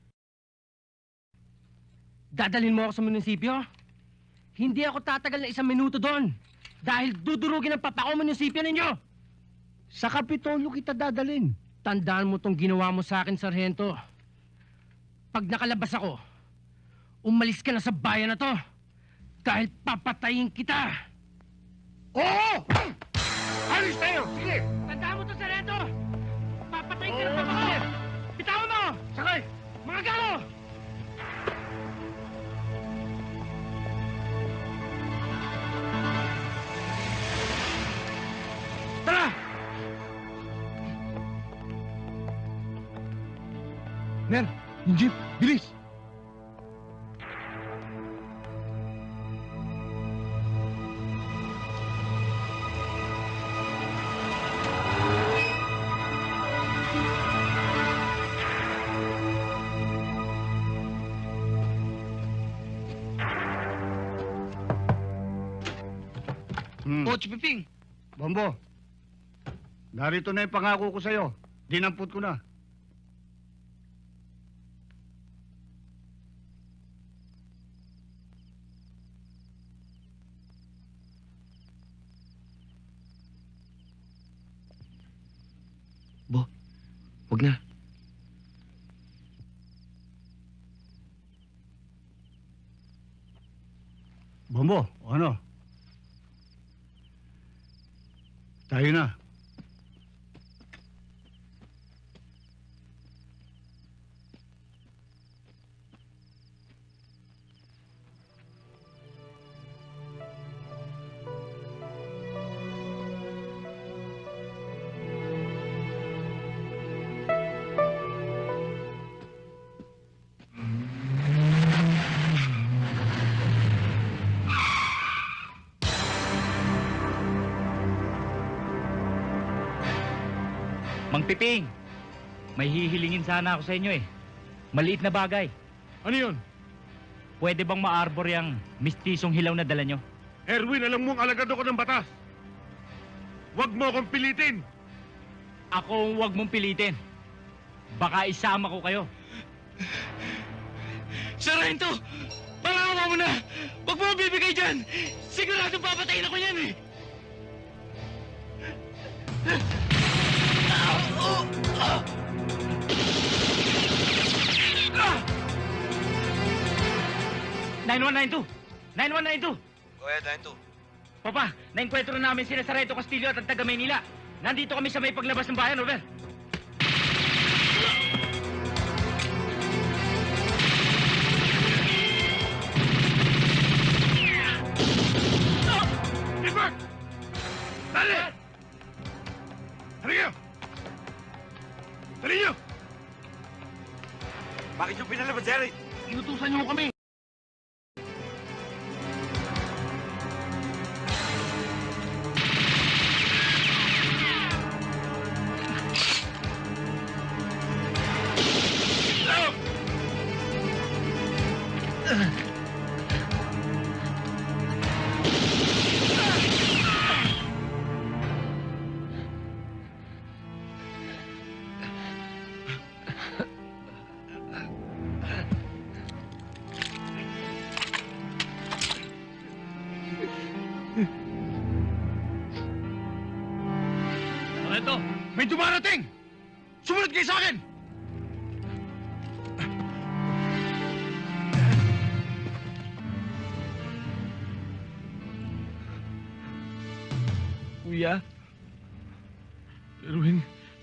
Dadalhin mo ako sa munisipyo? Hindi ako tatagal na 1 minuto doon. Dahil dudurugin ang papako munisipyo ninyo. Sa Kapitolyo kita dadalhin. Tandaan mo tong ginawa mo sa akin, sarhento. Pag nakalabas ako, umalis ka na sa bayan na to. Dahil papatayin kita. Oo! Alis tayo! Sige! Tandaan mo to, sarhento! Papatayin ka na papako! Bitawan mo! Sakay! Mga galo! Tara! Ner, yung jeep, bilis! Coach Piping! Bombo, narito na yung pangako ko sa'yo. Dinampot ko na. Huwag na. Bombo, ano? Tayo na. Mang Piping, may hihilingin sana ako sa inyo eh. Maliit na bagay. Ano yun? Pwede bang ma-arbor yung mistisong hilaw na dala nyo? Erwin, alam mong alagad ako ng batas. Huwag mo akong pilitin. Ako ang huwag mong pilitin. Baka isama ko kayo. Sarento! Pangawa mo na! Huwag mo bibigay dyan! Siguradong papatayin ako yan eh! Ah! 9192! 9192! Go ahead, line 2. Papa, nainkwentro namin sila sa Reto Castillo at ang taga Maynila. Nandito kami sa may paglabas ng bayan, over. Gilbert! Dali! Halika kayo! Dali nyo! Bakit yung pinalabas, Jerry? Inutusan nyo kami! Sarento, may dumarating! Sumunod kayo sa akin! Kuya? Erwin?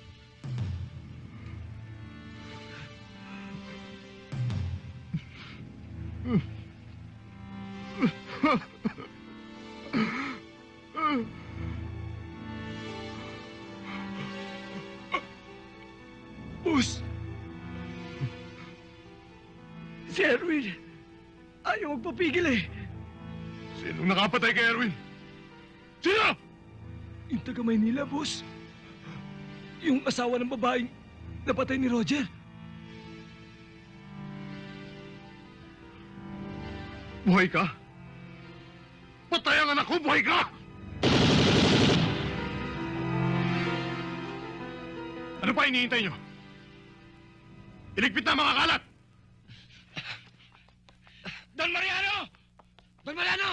Bus! Si Erwin! Ayaw magpapigil eh! Sinong nakapatay kay Erwin? Sino? Yung taga Maynila, boss. Yung asawa ng babaeng napatay ni Roger. Buhay ka? Patay ang anak ko, buhay ka! Ano pa hinihintay nyo? Iligpit na mga kalat! Don Mariano! Don Mariano!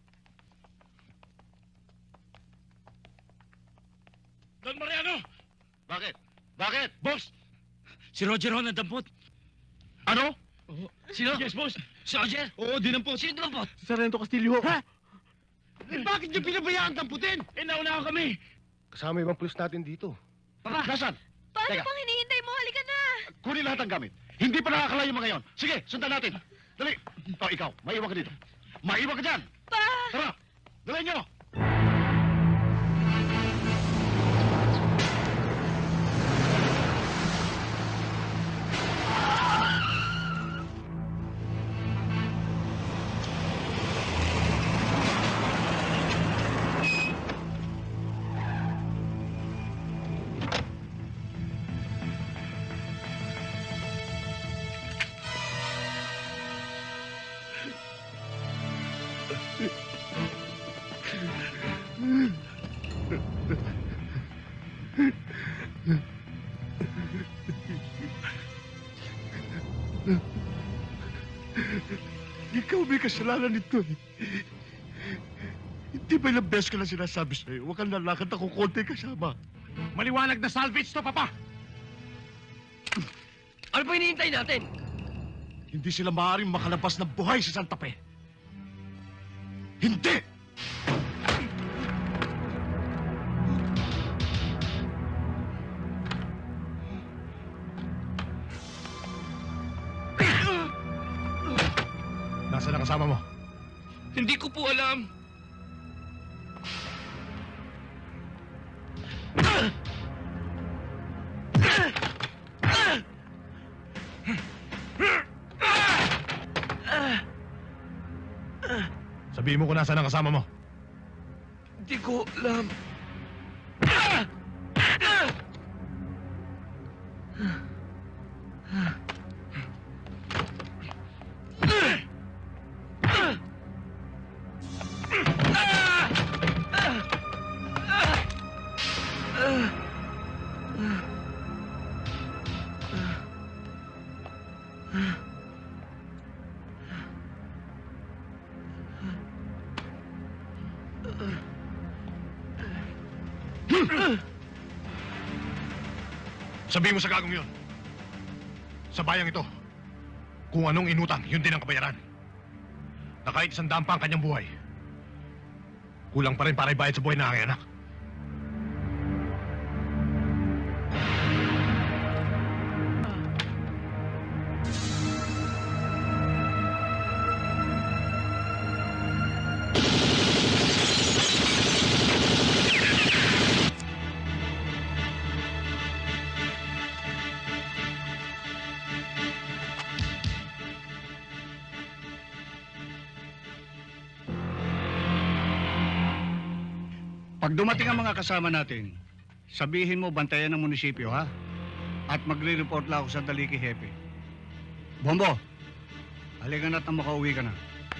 Don Mariano! Bakit? Bakit? Boss! Si Roger ho nadampot. Ano? Sino? Yes, boss. Si Roger? Oo, dinampot. Sino dampot? Sarento Castillo. Ha? Eh, bakit niyo pinabayaan damputin? Eh, nauna kami. Kasama ibang pulis natin dito. Papa! Nasaan? Paano Teka. bang hinihintay mo? Halika na! Kunin lahat ng gamit. Hindi pa nakakalayo mga ngayon. Sige, sundan natin. Dali. O, ikaw, maiwan ka dito. Maiwan ka dyan. Pa! Tara, dali nyo. Ikaw may kasalanan nito eh. Hindi ba ilang beses ka lang sinasabi sa'yo? Huwag kang lalakad ako konti kasama. Maliwanag na salvage to, Papa! Ano pa hinihintay natin? Hindi sila maaaring makalabas ng buhay sa Santa Fe. Hindi! Nasaan ang kasama mo? Hindi ko po alam. Sabihin mo kung nasaan ang kasama mo. Hindi ko alam. Sabihin mo sa gagong yun. Sa bayang ito, kung anong inutang, yun din ang kabayaran. Na kahit 100 pa ang kanyang buhay, kulang pa rin para ibayad sa buhay na aking anak. Pag dumating ang mga kasama natin, sabihin mo bantayan ng munisipyo, ha? At magre-report lang ako sa Daliki Hepe. Bombo, halika na't na makauwi ka na.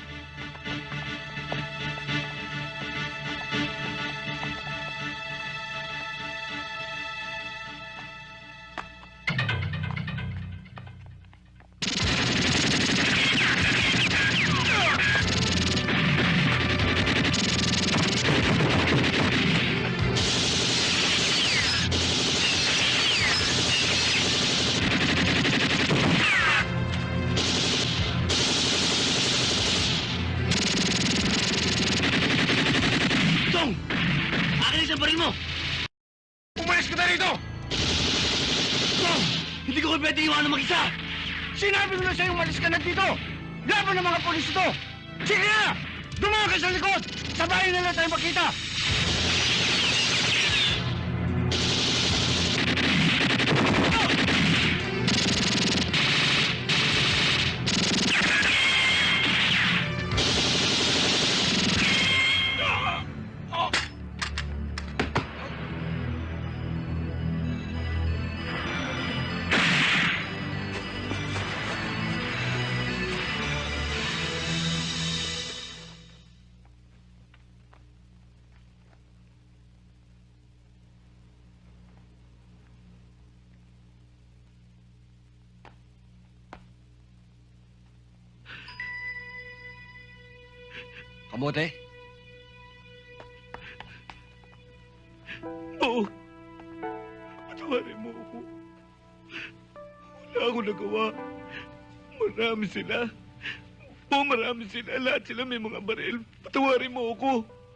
Umalis ka na rito! Tom! Hindi ko pwede iwanan mag-isa! Sinabi ko na sa'yo umalis ka na dito! Laban ng mga polis ito! Sige na! Dumaan ka sa likod! Sa bahay na lang tayo makita! Kamote? Oo. Patawarin mo ako. Wala akong nagawa. Marami sila. Oo, marami sila. Lahat sila may mga baril. Patawarin mo ako.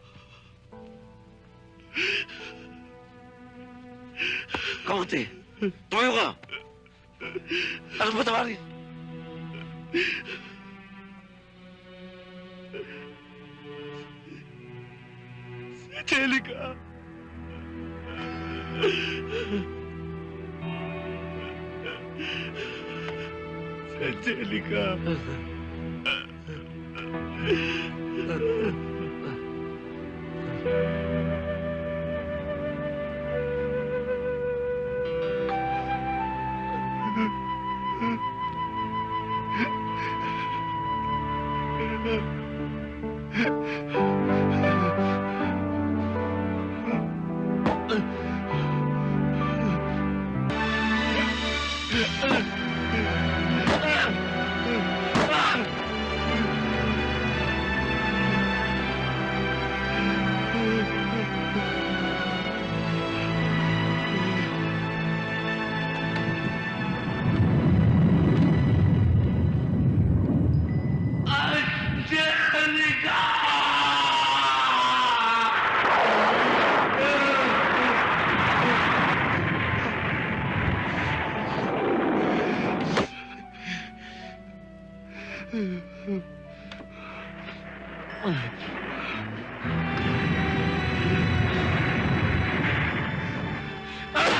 Kamote! Tumayo ka! Ano patawarin? Angelica! Angelica!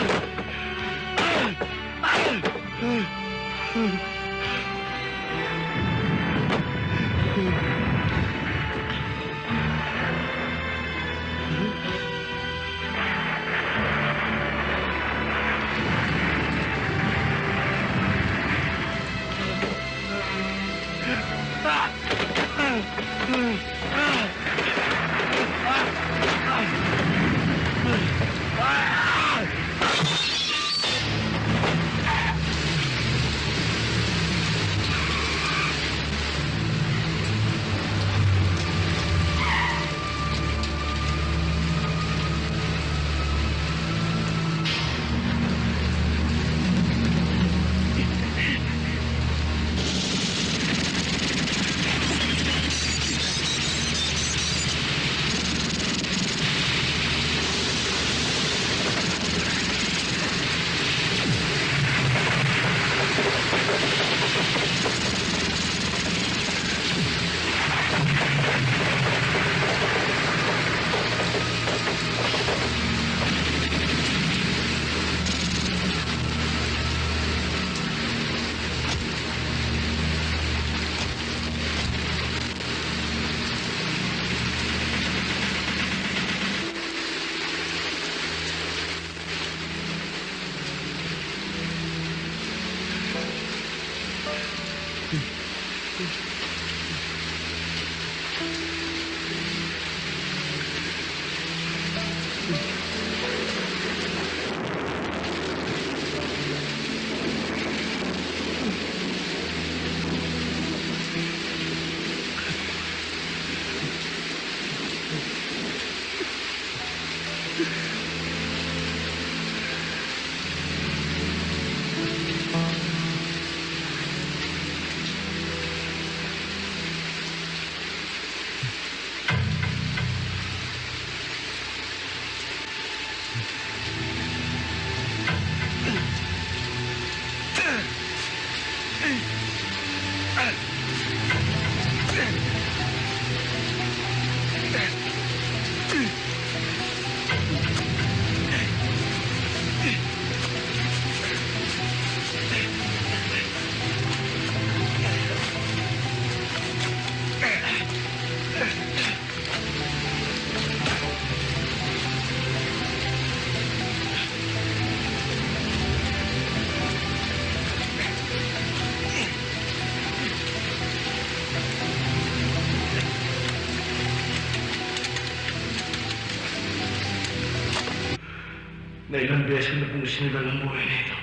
Na ilang beses na pong sinigal ang buhay nito.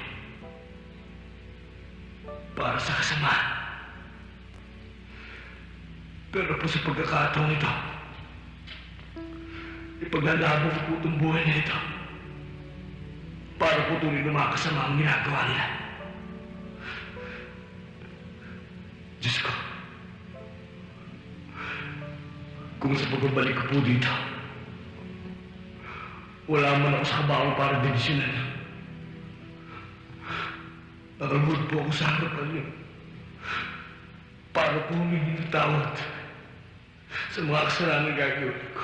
Para sa kasama. Pero po sa pagkakataong ito, ipaglalabog ko po itong buhay na ito. Para po tuloy na mga kasama ang ginagawa nila. Diyos ko, kung sa pagbabalik ko po dito, wala man ako sa kabaong para dedisyonan. Nakaluhod po ako sa harapan niyo para po humingi ng tawad sa mga kasalanan gagawin ko.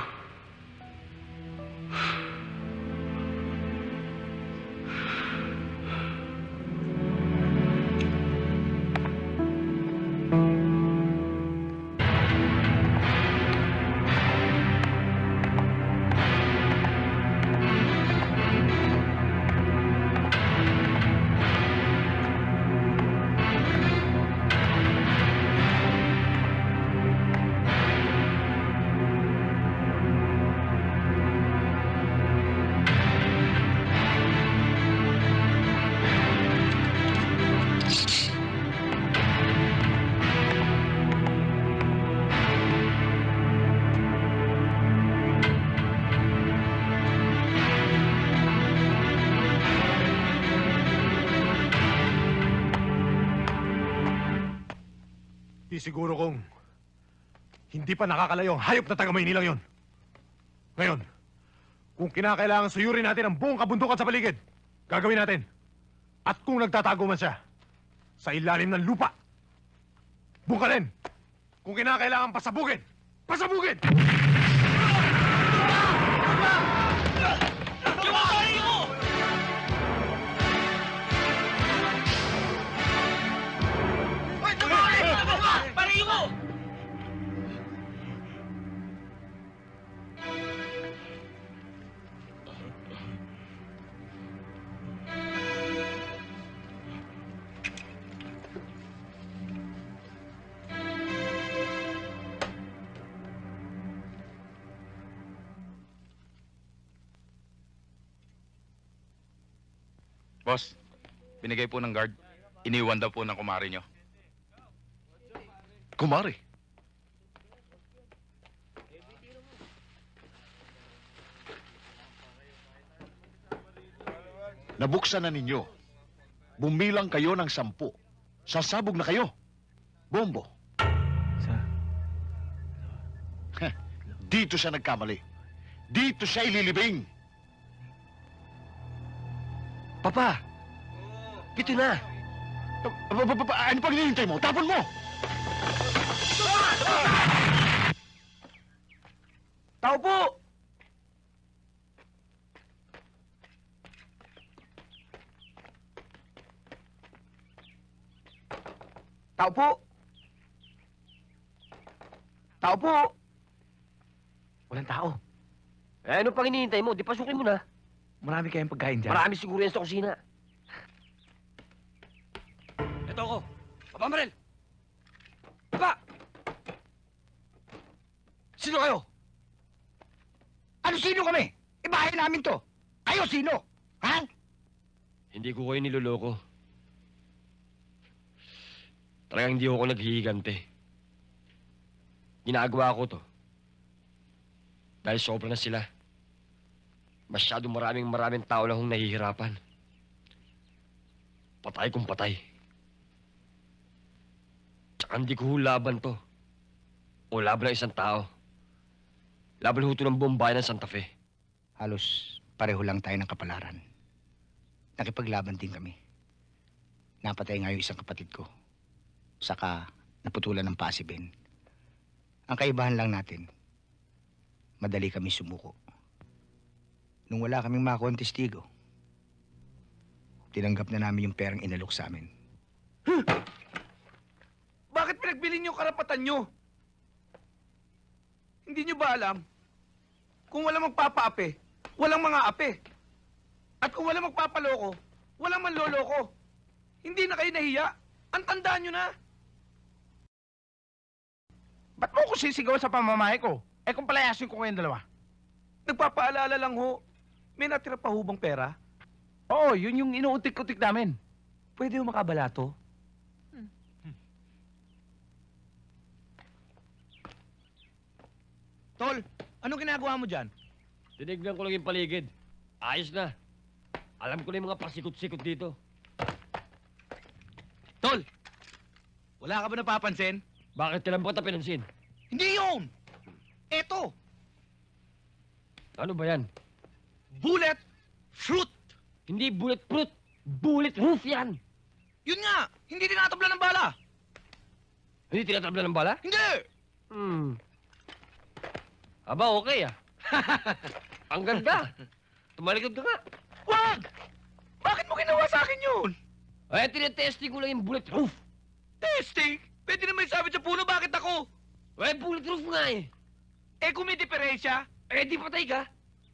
Di siguro kung hindi pa nakakalayo ang hayop na taga-Maynilang yon. Ngayon, kung kinakailangan suyurin natin ang buong kabundukan sa paligid, gagawin natin. At kung nagtatago man siya sa ilalim ng lupa, bungkalin. Kung kinakailangan pasabugin, pasabugin! Boss, binigay po ng guard. Iniwan daw po ng kumari nyo. Kumari. Nabuksan na ninyo. Bumilang kayo ng 10. Sasabog na kayo. Bombo. Dito siya nagkamali. Dito siya ililibing. Papa! Pito na! Ano pang hinihintay mo? Tapon mo! Tao po! Tao po! Tao po! Walang tao. Eh, ano pang hinihintay mo? Di pasukin mo na. Marami kayong pagkain dyan. Marami siguro yan sa kusina. Ito ako. Papa Marel! Papa! Sino kayo? Ano sino kami? Ibahay namin to. Kayo sino? Ha? Hindi ko kayo niloloko. Talagang hindi ako naghihigante. Ginagawa ko to. Dahil sobra na sila. Masyadong maraming tao lang hong nahihirapan. Patay kung patay. Tsaka hindi ko laban to. O laban ng isang tao. Laban ho to ng buong bayan ng Santa Fe. Halos pareho lang tayo ng kapalaran. Nakipaglaban din kami. Napatay nga yung isang kapatid ko. Saka naputulan ng paa si Ben. Ang kaibahan lang natin, madali kami sumuko. Nung wala kaming makuha ng testigo, tinanggap na namin yung perang inalok sa amin. Bakit pinagbilin niyo karapatan niyo? Hindi niyo ba alam? Kung walang magpapaapi, walang mga api. At kung walang magpapaloko, walang manloloko. Hindi na kayo nahiya. Ang tandaan niyo na. Ba't mo ko sisigaw sa pamamahay ko? Eh kung palayasin ko kayong dalawa. Nagpapaalala lang ho. May natira pa hubang pera? Oo, yun yung inuutik-utik namin. Pwede ho makabala to? Tol, anong ginagawa mo dyan? Tinignan ko lang yung paligid. Ayos na. Alam ko na yung mga pasikot-sikot dito. Tol, wala ka ba napapansin? Bakit kailan ba kita pinansin? Hindi yun! Eto, Ano ba yan? bullet fruit! Hindi bulletproof. Bulletproof yan. Yun nga, hindi tinatabla ng bala. Hindi tinatabla ng bala? Hindi! Aba, okay ah. Ang ganda. Tumalikod ka nga. Wag! Bakit mo ginawa sa akin yun? Eh, tinetesting ko lang yung bulletproof. Testing? Pwede naman sabi sa puno, bakit ako? Eh, bulletproof nga eh. Eh, kung may diferensya, Eh, di patay ka.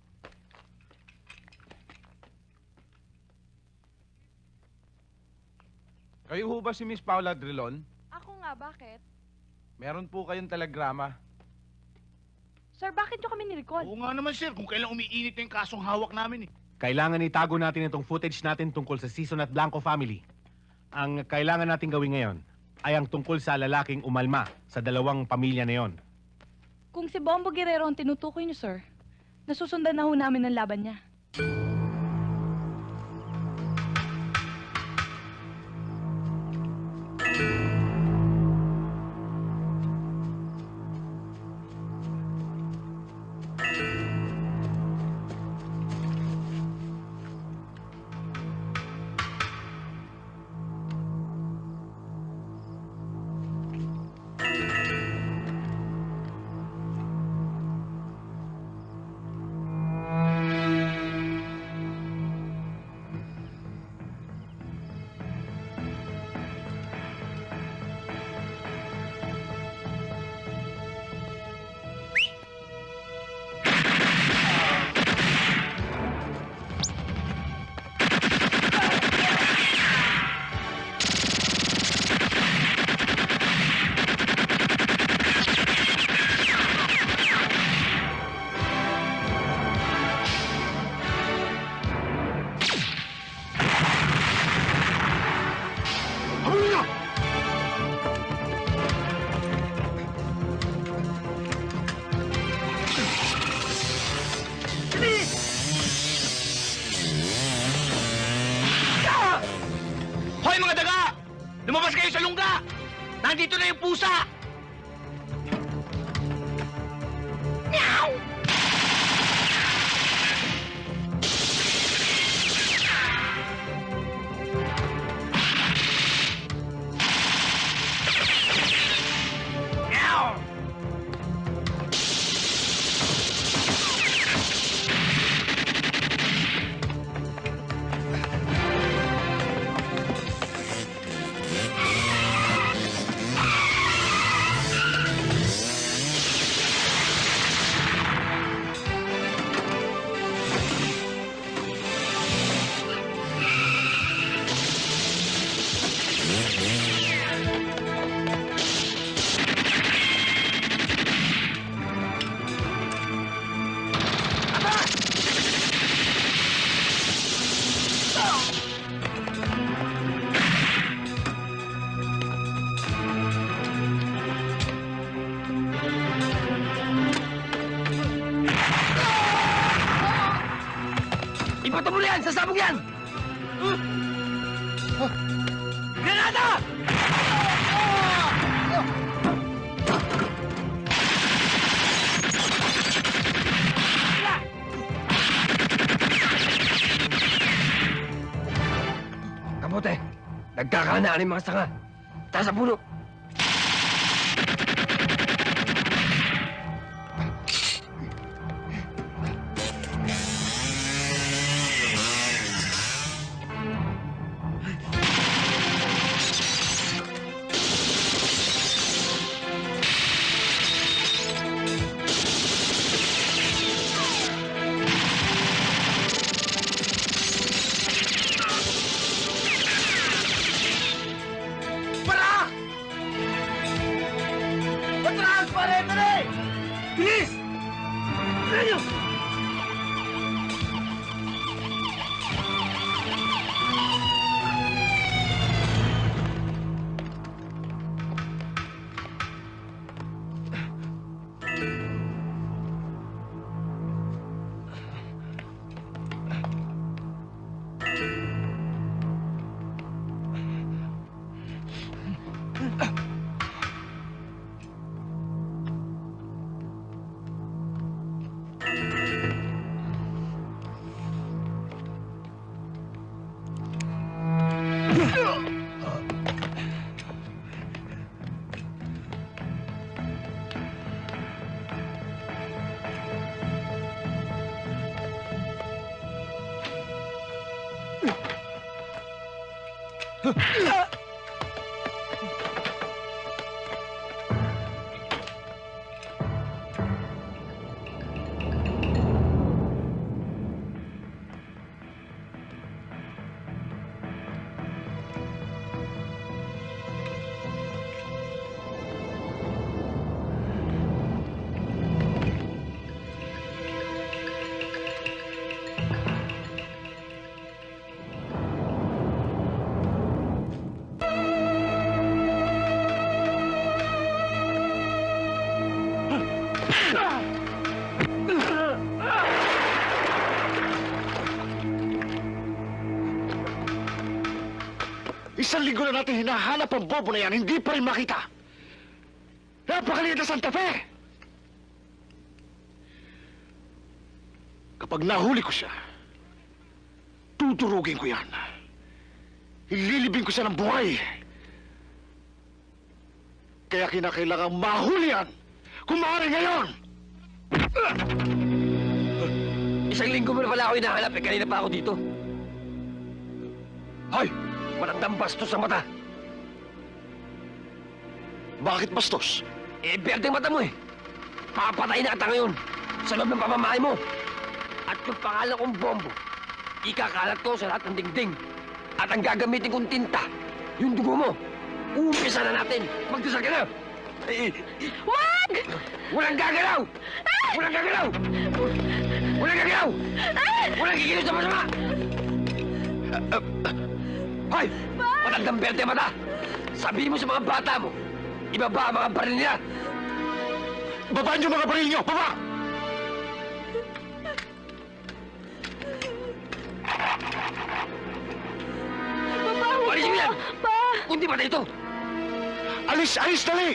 Kayo ho ba si Miss Paula Drilon? Ako nga, bakit? Meron po kayong telegrama. Sir, bakit nyo kami nirecall? Oo nga naman, sir. Kung kailan umiinit na yung kasong hawak namin eh. Kailangan itago natin itong footage natin tungkol sa Season at Blanco family. Ang kailangan natin gawin ngayon ay ang tungkol sa lalaking umalma sa dalawang pamilya na yon. Kung si Bombo Guerrero ang tinutukoy nyo, sir, nasusundan na ho namin ang laban niya. Hoy mga daga! Lumabas kayo sa lungga! Nandito na yung pusa! Meow! Meow! Ibato mo na yan! Sasabog yan! Granada! Kamote, nagkakanaan yung mga sanga. Taas sa puno. Patras! Pare! Bilis! Renyo! Isang linggo na natin hinahanap ang bobo na yan, hindi pa rin makita. Napakaliit na Santa Fe! Kapag nahuli ko siya, tuturugin ko yan. Ililibing ko siya ng buhay. Kaya kinakailangan mahuli yan, kung maaari ngayon! Isang linggo mo na pala ako hinahanap eh. Kanina pa ako dito. Hoy! Matandang bastos sa mata. Bakit bastos? Eh, berdeng mata mo eh. Papatay na kita ngayon sa loob ng pamamahay mo. At yung pangalan kong Bombo, ikakalat ko sa lahat ng dingding. At ang gagamitin kong tinta, yung dugo mo. Umpisa na natin. Magdasal ka na. Wag! Walang gagalaw! Walang gagalaw! Walang gagalaw! Walang kikilos na masama! Hoy! Matandang berde mata! Sabihin mo sa mga bata mo, ibaba ang mga baril nila! Babaan niyo mga baril niyo! Baba! Babawi Alis mo yan! Pa! Kundi pa ito! Alis! Alis, dali!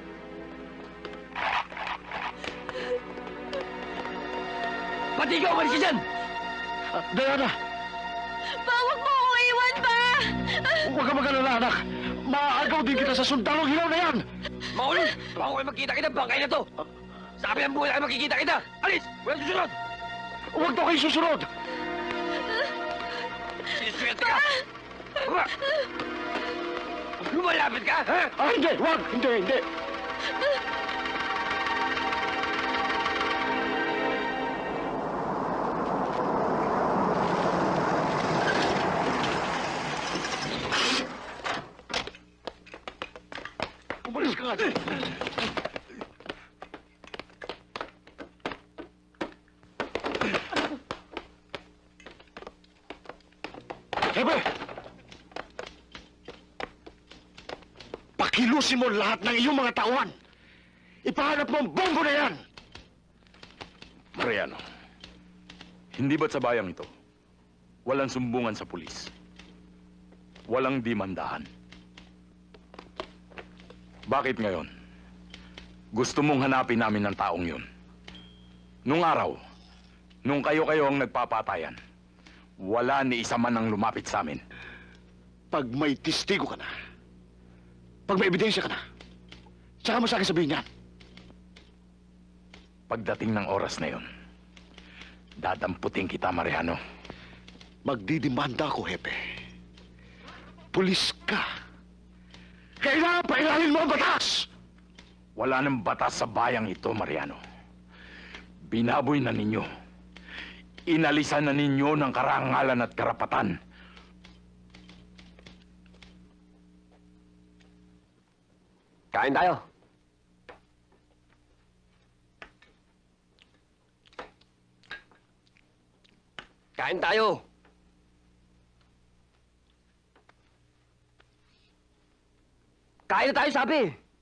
Pati ikaw, umalis ka dyan! Diana, Pa, huwag mo akong iwan, pa! huwag ka mag-alala, anak. Maaagaw din kita sa sundalong hilaw na yan. Maulong! Bago kayo magkita-kita, bangkay na to! Sabi ang buhay kayo magkikita-kita! Alis! Walang susunod! Huwag daw kayo susunod. Siniswerte ka! Baba! Lumalapit ka, ha? Hindi! Huwag! Hindi! Umalis ka nga. Hepe! Pakilusin mo lahat ng iyong mga tauhan. Ipahanap mo ang bombo na yan! Mariano, hindi ba't sa bayang ito, walang sumbungan sa pulis? Walang dimandahan? Bakit ngayon? Gusto mong hanapin namin ng taong yun? Nung araw, nung kayo-kayo ang nagpapatayan, wala ni isa man ang lumapit sa amin. Pag may testigo ka na, pag may ebidensya ka na, saka mo sa akin sabihin yan. Pagdating ng oras na yun, dadamputin kita, Mariano. Magdidimanda ako, Hepe. Pulis ka. Kailangan pairalin mo ang batas! Wala nang batas sa bayang ito, Mariano. Binaboy na ninyo. Inalisan na ninyo ng karangalan at karapatan. Kain tayo! Kain tayo! Kain na tayo, sabi!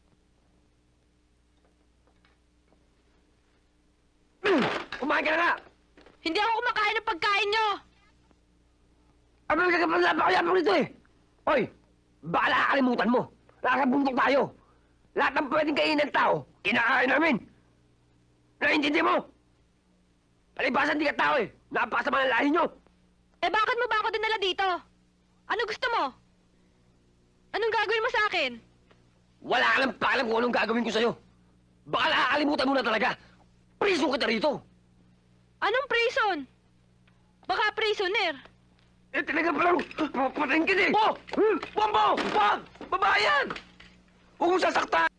Kumain ka na nga! Hindi ako kumakain ng pagkain nyo! Ano napakayabang nito eh! Hoy! Baka nakakalimutan mo! Nakakabuntok tayo! Lahat ng pwedeng kainin ng tao, kinakain namin! Naiintindi mo? Palibasan di ka tao eh! Napakasama ng lahi nyo! Eh bakit mo ba ako dinala dito? Ano gusto mo? Anong gagawin mo sa akin? Wala ka lang paalam kung anong gagawin ko sa'yo! Baka nakakalimutan mo na talaga! Prison kita rito! Anong prison? Baka prisoner. Eh, talaga palang papatayin kita eh! Oh! Bombo! Wag! Babae yan! Huwag mong sasaktan!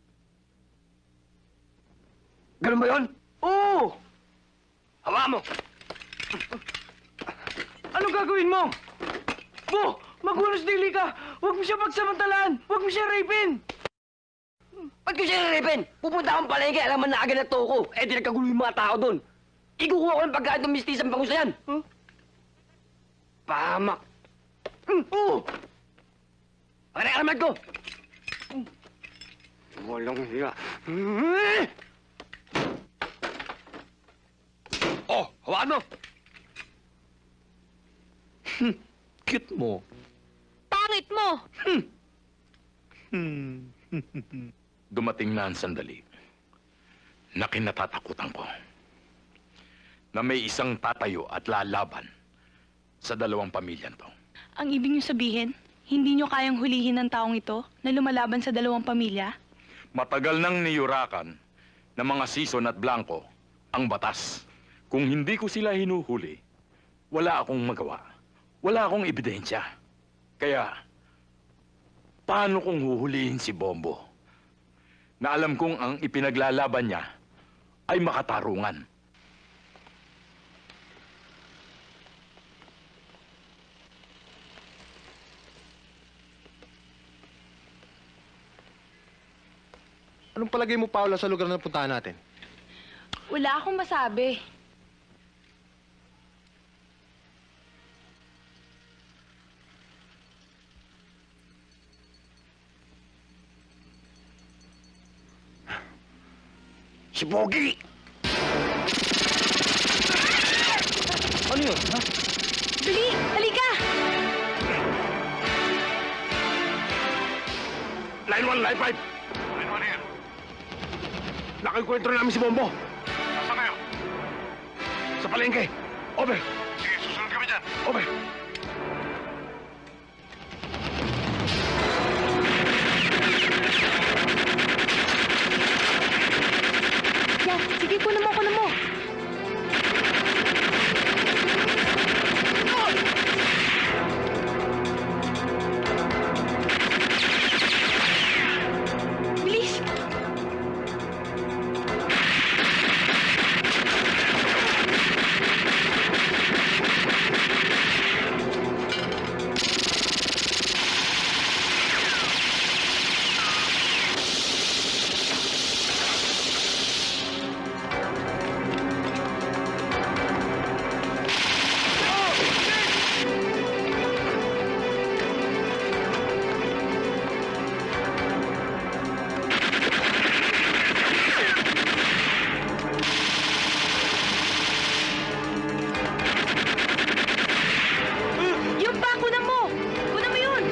Ganun ba yun? Oo! Hawa mo! Anong gagawin mo? Bo, magulos dili ka! Huwag mo siya pagsamantalaan! Huwag mo siya rapin! Ba't ko siya riripin? Pupunta akong palengke, alaman na agad na toko. Eh, di nagkagulo yung mga tao doon. Ikukuha ko ng pagkain ng mistisang pangusa yan. Huh? Pahamak. Oo! Ang alamat ko! Walang hiya. Oh, hawakan mo! Cute mo. Pangit mo! Dumating na ang sandali na kinatatakutan ko na may isang tatayo at lalaban sa dalawang pamilyang to. Ang ibig niyo sabihin, hindi niyo kayang hulihin ng taong ito na lumalaban sa dalawang pamilya? Matagal nang niyurakan ng mga Sison at Blanco ang batas. Kung hindi ko sila hinuhuli, wala akong magawa. Wala akong ebidensya. Kaya, paano kung huhulihin si Bombo? Na alam kong ang ipinaglalaban niya ay makatarungan. Anong palagay mo, Paula, sa lugar na puntahan natin? Wala akong masabi. Si Pogi! Ano yun, ha? Dali! Halika! Line 1, Line 5. Line 1 here. Nakikwentro namin si Bombo. Nasaan kayo? Sa palengke. Over. Sige, susunod kami dyan. Over. Yan, sige, kunin mo, kunin mo. Bilis! Yung pa, kunin mo! Kunin mo yun!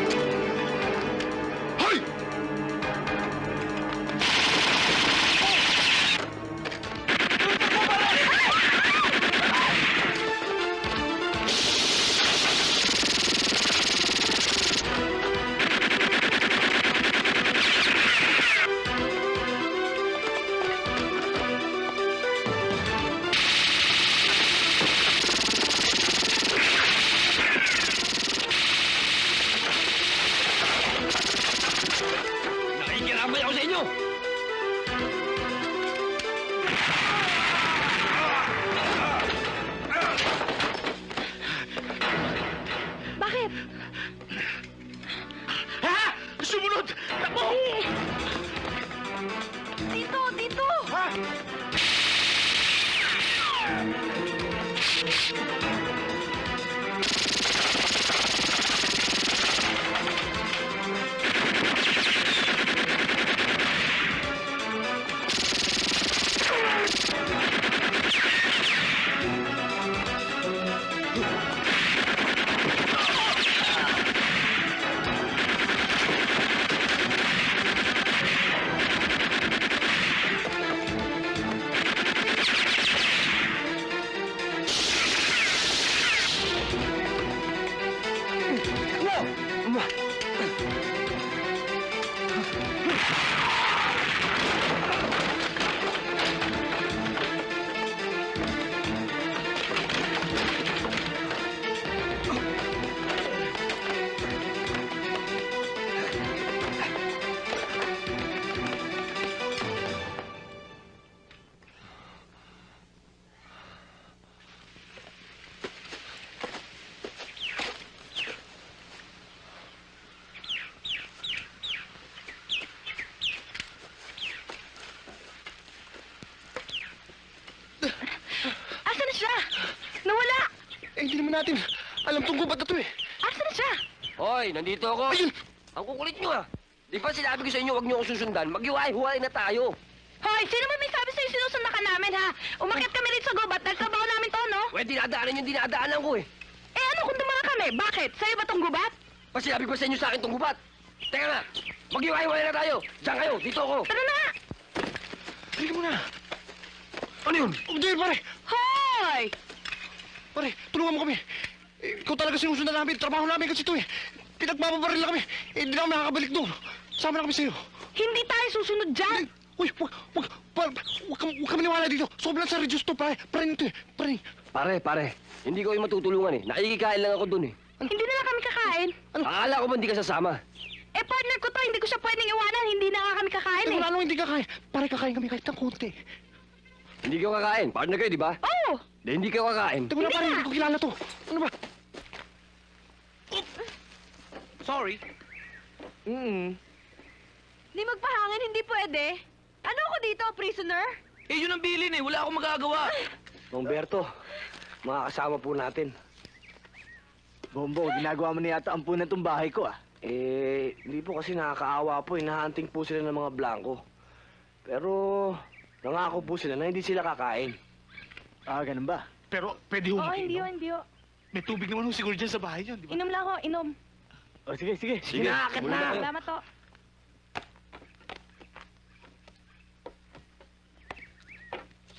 Nakikiramay ako sa inyo! Bakit? Ha? Sumunod! Takbo! Dito, dito! Ha? Asan na siya? Nawala! Eh, hindi naman natin alam tong gubat na to eh. Asan na siya? Hoy, nandito ako. Ayun! Ang kukulit nyo ah. Di ba sinabi ko sa inyo, huwag nyo ako susundan. Maghiwalay na tayo. Hoy, sino ba may sabi sa'yo sinusundan ka namin, ha? Umakyat kami rin sa gubat dahil trabaho namin to, no? Well, dinadaanan yung dinadaanan ko eh. Eh ano kung dumaan kami? Bakit? Sa'yo ba tong gubat? Pa sinabi ko sa inyo sa akin tong gubat. Teka na, maghiwalay na tayo. Diyan kayo, dito ako. Tara na! Halika muna. Ano yun? Diyan, pare! Hoy! Pare, tulungan mo kami. Eh, ikaw talaga sinusundan namin. Trabaho namin kasi ito eh. Pinagbababaril na kami. Eh, hindi na kami nakakabalik doon. Sama na kami sa'yo. Hindi tayo susunod dyan! Uy, wag kami niwala dito. Sobrang sa reduce to, pare. Pare nito eh. Pare, hindi ko kayo matutulungan eh. Nakikikain lang ako dun eh. Hindi na lang kami kakain. Akala ko ba hindi ka sasama? Eh, partner ko to. Hindi ko siya pwedeng iwanan. Hindi na nga kami kakain, Eh, eh. wala nang hindi kakain. Pare, kakain kami kahit ng konti. Hindi kayo kakain. Partner kayo, di ba? Oo! Hindi kayo kakain. Teka na, pare, hindi ko kilala to. Ano ba? Sorry. Di magpahangin, hindi pwede. Ano ako dito, prisoner? Eh, yun ang bilin eh. Wala akong magagawa. Humberto, mga kasama po natin. Bombo, ginagawa mo na yata ang punan tong bahay ko ah. Eh, hindi po kasi nakakaawa po. Hinahunting po sila ng mga blanco. Pero, nangako po sila na hindi sila kakain. Ah, ganun ba? Pero, pwede Oo, hindi ho. May tubig naman ho siguro dyan sa bahay yun, di ba? Inom lang ho, inom. O, sige, sige. Sige, Nakakit muna na. kayo. Salamat ho.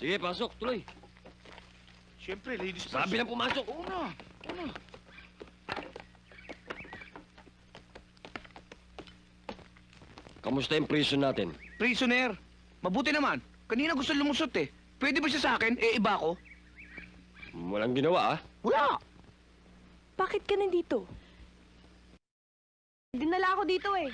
Sige, pasok. Tuloy. Siyempre, ladies first. Sabi lang pumasok. Una. Kamusta yung prison natin? Prisoner. Mabuti naman. Kanina gusto lumusot eh. Pwede ba siya sa akin? Eh, iba ko. Walang ginawa, ah. Wala. Bakit ka nandito? Dinala ako dito eh.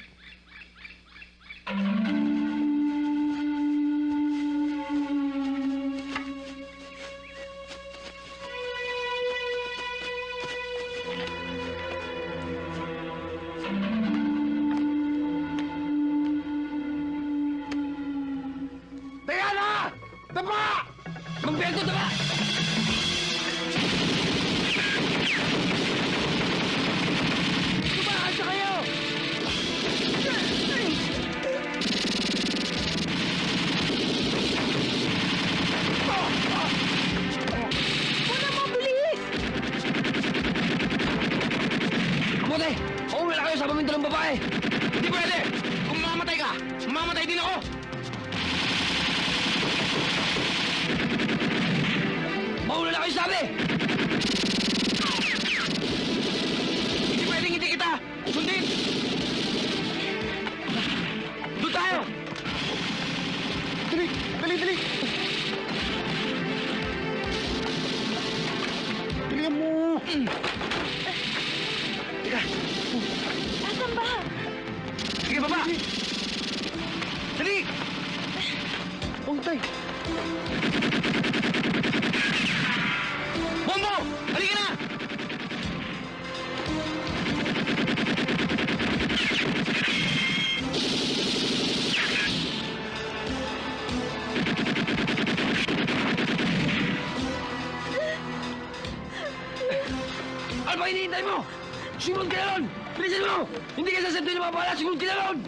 Teka na! Tama! Magbento, tama! Tumakas na kayo! Una mo, bilis! Kamote! Pauwi na kayo sa paminto ng babae! Hindi pwede! Kung mamamatay ka, mamamatay din ako! Mauna na kayo sabi! Hindi pwedeng hindi kita! Sundin! Doon tayo! Dali! Dali! Dali! Dalihan mo! Teka! Nasaan ba? Sige, baba! Dali! Puntay! Bombo! Halika na! Ano ba hinihintay mo? Sumunod ka na ron! Bilisan mo! Hindi ka sasabihin ng mga pala! Sumunod ka na ron!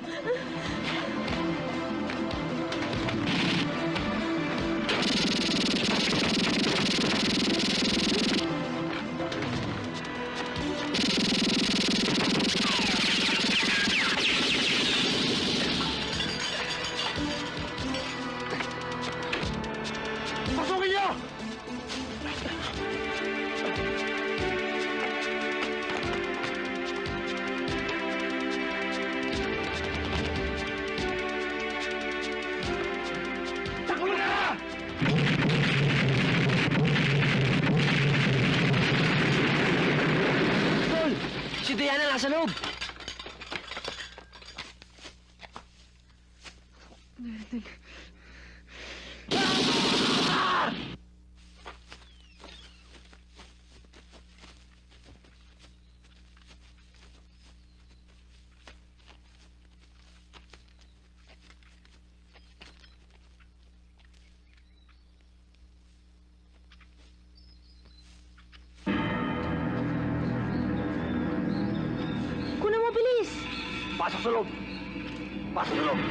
Pasukin niyo! Takbo na! Tol! Si Diana nasa loob! Kuna mo, bilis! Pasok sa loob! Pasok sa loob!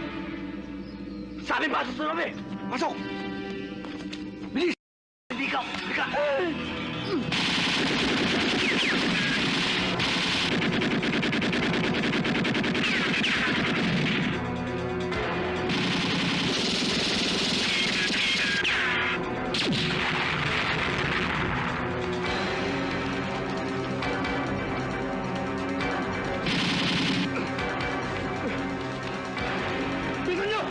Sabi pasok sa loob eh! Pasok! Bilis! Hindi ka! Hindi ka! Tingnan niyo!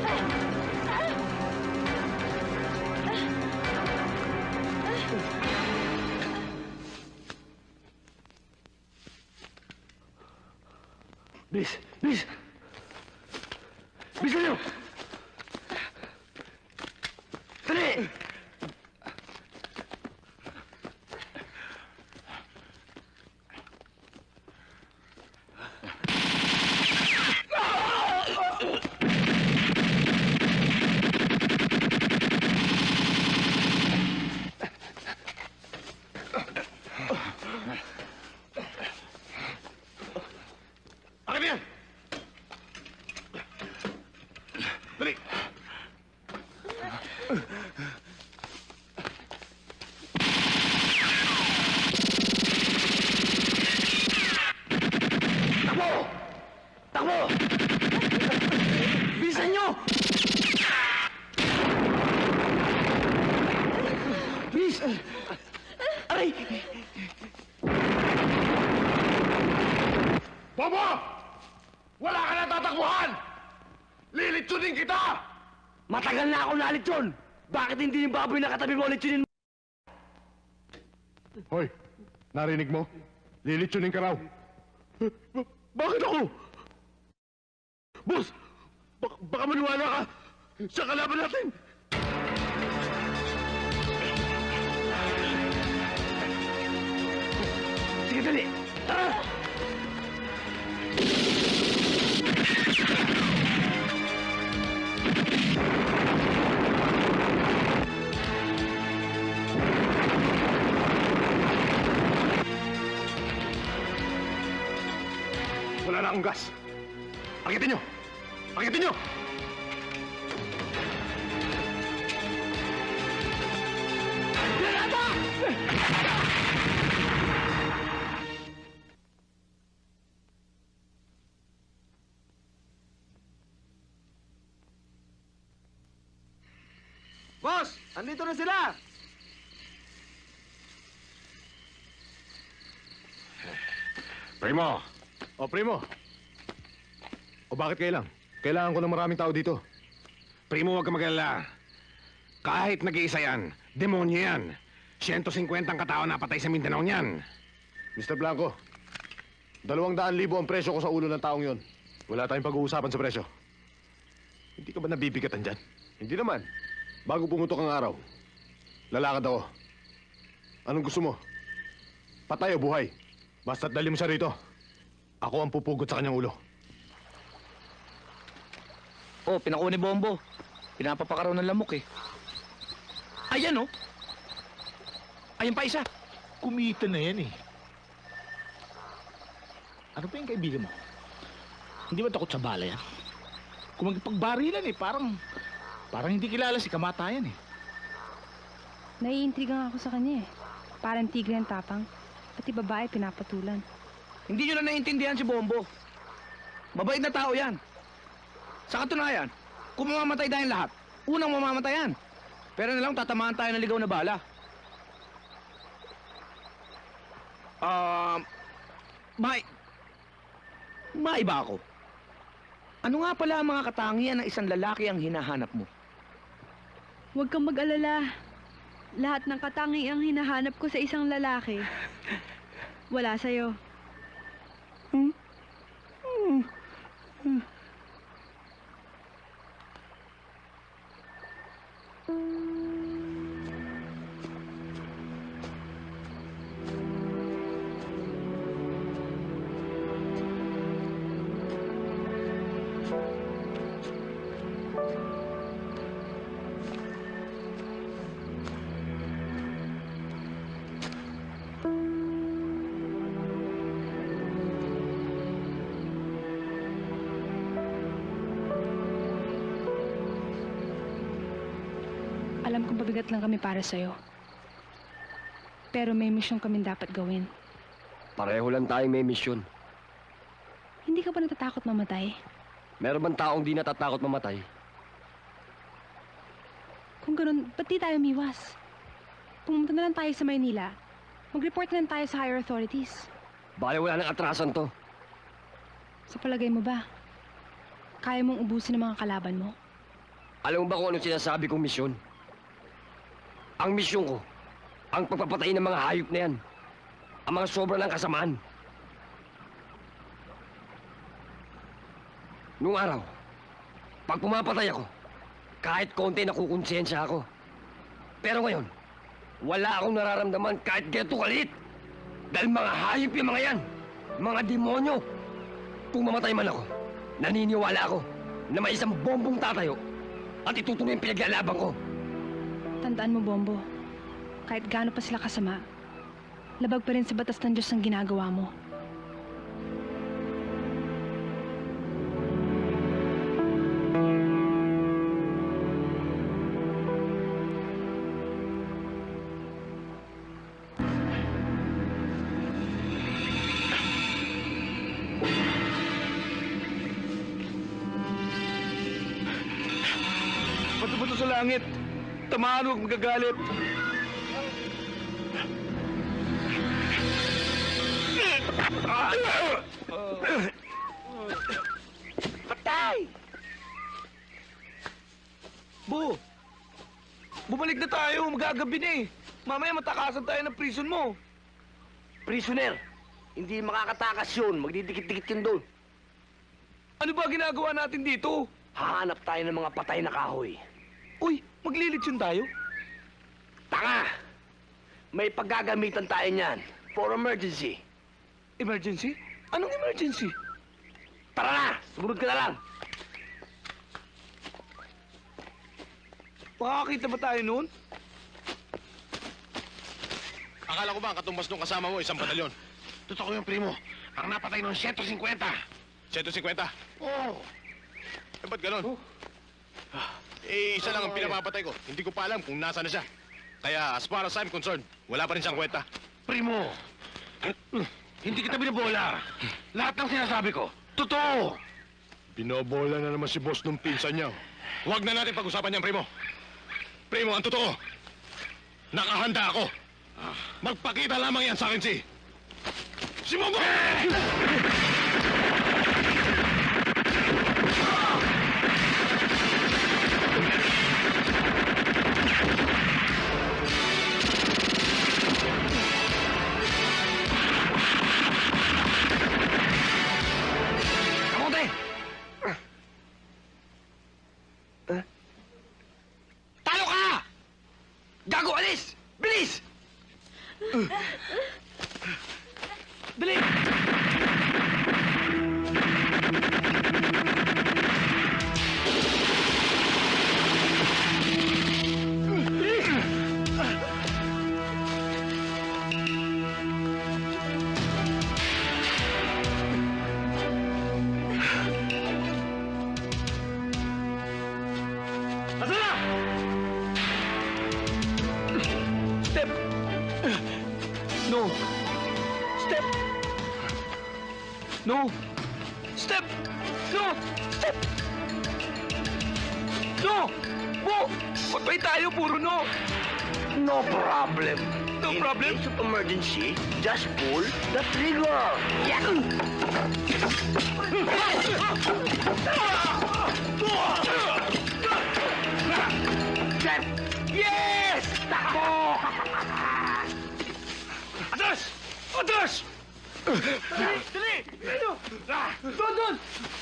Bilis! Bilis! Bilis niyo! Dali! Akin yan! Dali! Takbo! Takbo! Bilisan nyo! Aray! Bobo! Wala ka na tatakbuhan! Lilitsunin kita! Matagal na ako nalitsun! Bakit hindi yung baboy na katabi mo litsunin mo? Hoy, narinig mo? Lilitsunin ka raw. Bakit ako? Boss! Baka maniwala ka! Sa kalaban natin! Sige, dali! Tara! Wala na akong gas. Pakitin nyo! Pakitin nyo! Boss! Andito na sila! Primo! O, Primo! O bakit kailang? Kailangan ko ng maraming tao dito. Primo, huwag ka mag-alala. Kahit nag-iisa yan, demonyo yan. 150 ang katao na patay sa Mindanao niyan. Mr. Blanco, 200,000 ang presyo ko sa ulo ng taong yon. Wala tayong pag-uusapan sa presyo. Hindi ka ba nabibigatan dyan? Hindi naman. Bago pumutok ang araw, lalakad ako. Anong gusto mo? Patay o buhay? Basta't dali mo siya rito. Ako ang pupugot sa kanyang ulo. Oh, pinako ni Bombo. Pinapapakaraw ng lamok eh. Ayan oh. Ayan pa isa. Kumita na yan eh. Ano pa yung kaibigan mo? Hindi ba takot sa bala yan? Kung magpagbarilan eh, parang hindi kilala si kamatayan eh. Naiintriga nga ako sa kanya eh. Parang tigre ang tapang. Pati babae pinapatulan. Hindi nyo na naiintindihan si Bombo. Mabait na tao yan. Sa katunayan, kung mamamatay tayong lahat, unang mamamatayan. Pero na lang tatamaan tayo ng ligaw na bala. Maiba ako. Ano nga pala ang mga katangian ng isang lalaki ang hinahanap mo? Huwag kang mag-alala. Lahat ng katangiang hinahanap ko sa isang lalaki, wala sa'yo. Alam kong pabigat lang kami para sa'yo. Pero may misyon kami dapat gawin. Pareho lang tayong may misyon. Hindi ka ba natatakot mamatay? Meron bang taong di natatakot mamatay? Kung ganun, ba't di tayo miwas? Pumunta na lang tayo sa Maynila. Mag-report na lang tayo sa higher authorities. Bale wala nang atrasan to. Sa palagay mo ba, kaya mong ubusin ang mga kalaban mo? Alam mo ba kung anong sinasabi kong misyon? Ang misyon ko, ang pagpapatay ng mga hayop na yan. Ang mga sobra ng kasamaan. Noong araw, pag pumapatay ako, kahit konti nakukonsensya ako. Pero ngayon, wala akong nararamdaman kahit geto kalit. Dahil mga hayop yung mga yan. Mga demonyo. Kung mamatay man ako, naniniwala ako na may isang bombong tatayo at itutuloy yung pinaglalaban ko. Tandaan mo, Bombo, kahit gaano pa sila kasama, labag pa rin sa batas ng Diyos ang ginagawa mo. Bato-bato sa langit. Tamaan huwag magagalit. Patay! Bu! Bumalik na tayo, magagabi na eh. Mamaya matakasan tayo ng prison mo. Prisoner, hindi makakatakas yun. Magdidikit-dikit yun doon. Ano ba ginagawa natin dito? Hahanap tayo ng mga patay na kahoy. Uy, maglilitsyon tayo? Tanga! May paggagamitan tayo niyan. For emergency. Emergency? Anong emergency? Tara na! Sumunod ka na lang! Makakita ba tayo noon? Akala ko ba ang katumbas nung kasama mo isang batalyon? Totoo yung primo. Ang napatay noong 150. 150? Oo. Eh, ba't ganon? Eh, isa lang ang pinapapatay ko. Hindi ko pa alam kung nasa na siya. Kaya, as far as I'm concerned, wala pa rin siyang kwenta. Primo, hindi kita binabola. Lahat ng sinasabi ko, totoo. Binobola na naman si boss nung pinsan niya. Huwag na natin pag-usapan yan, Primo. Primo, ang totoo. Nakahanda ako. Magpakita lamang yan sa akin si Mongo! Kamote! Talo ka! Gago, alis! Bilis! Dali! Asa na? Step! No! Step! No! Step! No! Step! No! Bo! Patay tayo, puro no! No problem. No problem? In case of emergency, just pull the trigger. Yeah. Yes! Takbo! Atras! Atras! Dali! Dali! Doon! Doon!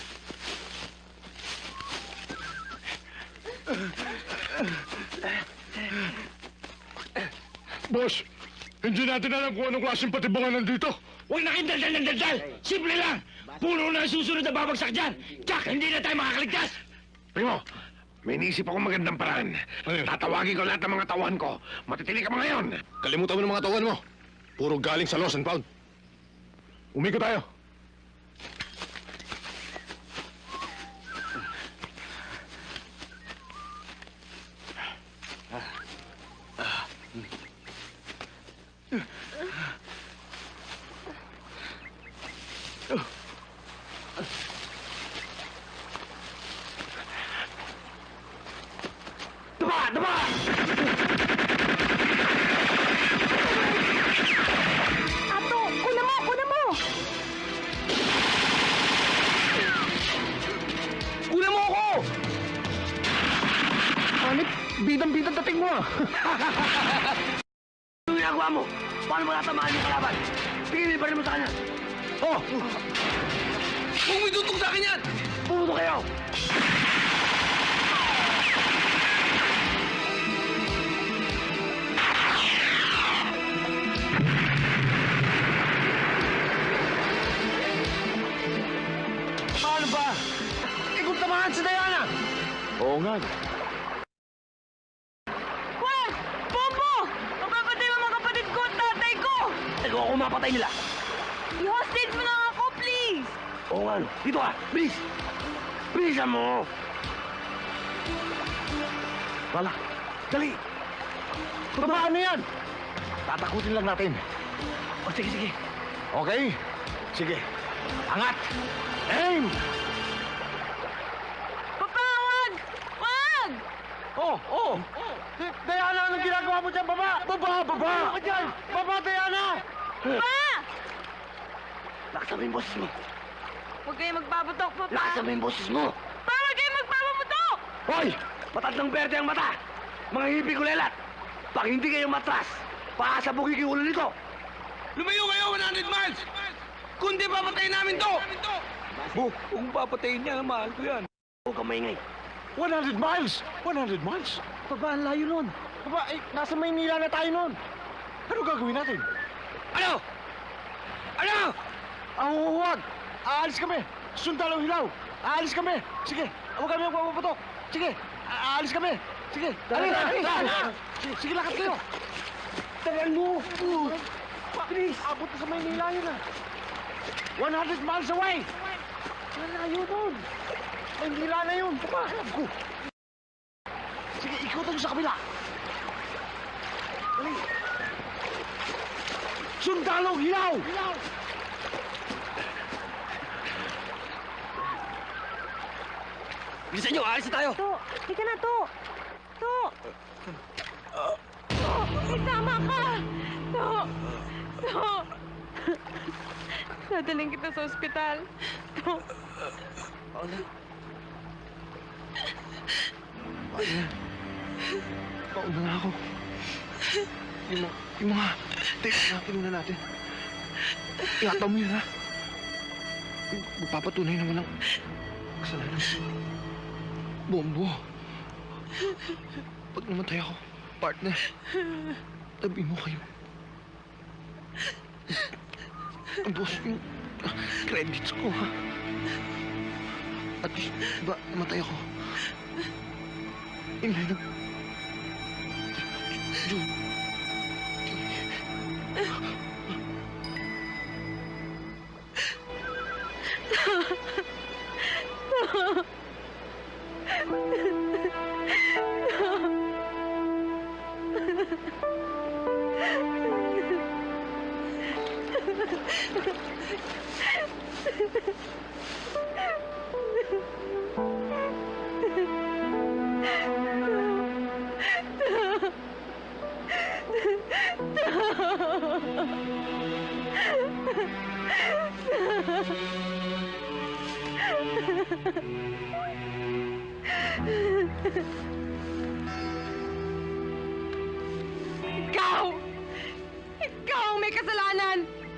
Boss, hindi natin alam kung anong klaseng patibungan nandito. Huwag na kayong daldal ng daldal! Simple lang! Puno na ang susunod na babagsak dyan! Jack, hindi na tayo makakaligtas! Primo, may iniisip akong magandang paraan. Tatawagin ko lahat ng mga tauhan ko. Matitili ka mga ngayon. Kalimutan mo ng mga tauhan mo. Puro galing sa lost and found. Umiko tayo. Duma! Duma! Ato, kuna mo, kuna mo! Una mo ako! Anip, bidang-bidang dating mo ah! Anong ginagawa mo? Paano mo natamaan yung kalaban? Pigilin pa rin mo sa kanya! Oh! Huwag mo itutong sa akin yan! Pumunto kayo! Paano ba? Ikot tamahan si Diana! Oo nga. Wag! Bombo! Mapapatay mo mga kapatid ko at tatay ko! Ikaw ako mapatay nila. I-hostage mo na ako, please! Oo nga. Dito ka! Bilis! Bilisan mo! Wala. Dali! Paano yan? Tatakutin lang natin. O, sige, sige. Okay? Sige. Angat! Aim! Papa, wag! Wag! Oh, oh! Diana, anong ginagawa mo dyan, baba? Baba, baba! Ano ka dyan? Baba, Diana! Pa! Lakasan mo yung boses mo. Huwag kayo magpaputok, Papa. Lakasan mo yung boses mo. Pa, huwag kayo magpapaputok! Hoy! Matandang berde ang mata! Mga hipi kulelat! Pag hindi kayo matras, paasabugin yung ulo nito! Lumayo kayo 100 miles! Kundi papatayin namin to! Bu, kung papatayin niya, mahal ko yan. Huwag kang maingay. 100 miles! 100 miles? Baba, ang layo nun. Aba, nasa Maynila na tayo nun. Ano gagawin natin? Ano? Ano? Huwag! Aalis kami! Sundalo hilaw! Aalis kami! Sige, huwag kami magpapaputok! Sige, aalis kami! Sige, dali! Sige, lakad kayo! Tagal mo! Please! Abot na sa Maynila yun 100 miles away! Malayo nun! Maynila na yun! Papakalab ko! Sige, ikutan mo sa kabila! Dali! Sundalo hilaw! Bilisan nyo! Alis na tayo! To, ika na, To! To! To! May tama ka! To! To! Dadaling kita sa ospital. To! Pauna na ako. Yung mga text na kinuna natin. Ingatan mo yun, ha? Magpapatunay naman ang kasalanan. Bombo. Pag namatay ako, partner, tabi mo kayo. Boss, yung credits ko, ha? At least, diba, namatay ako. Ingay na. June. Ikaw! Ikaw ang may kasalanan!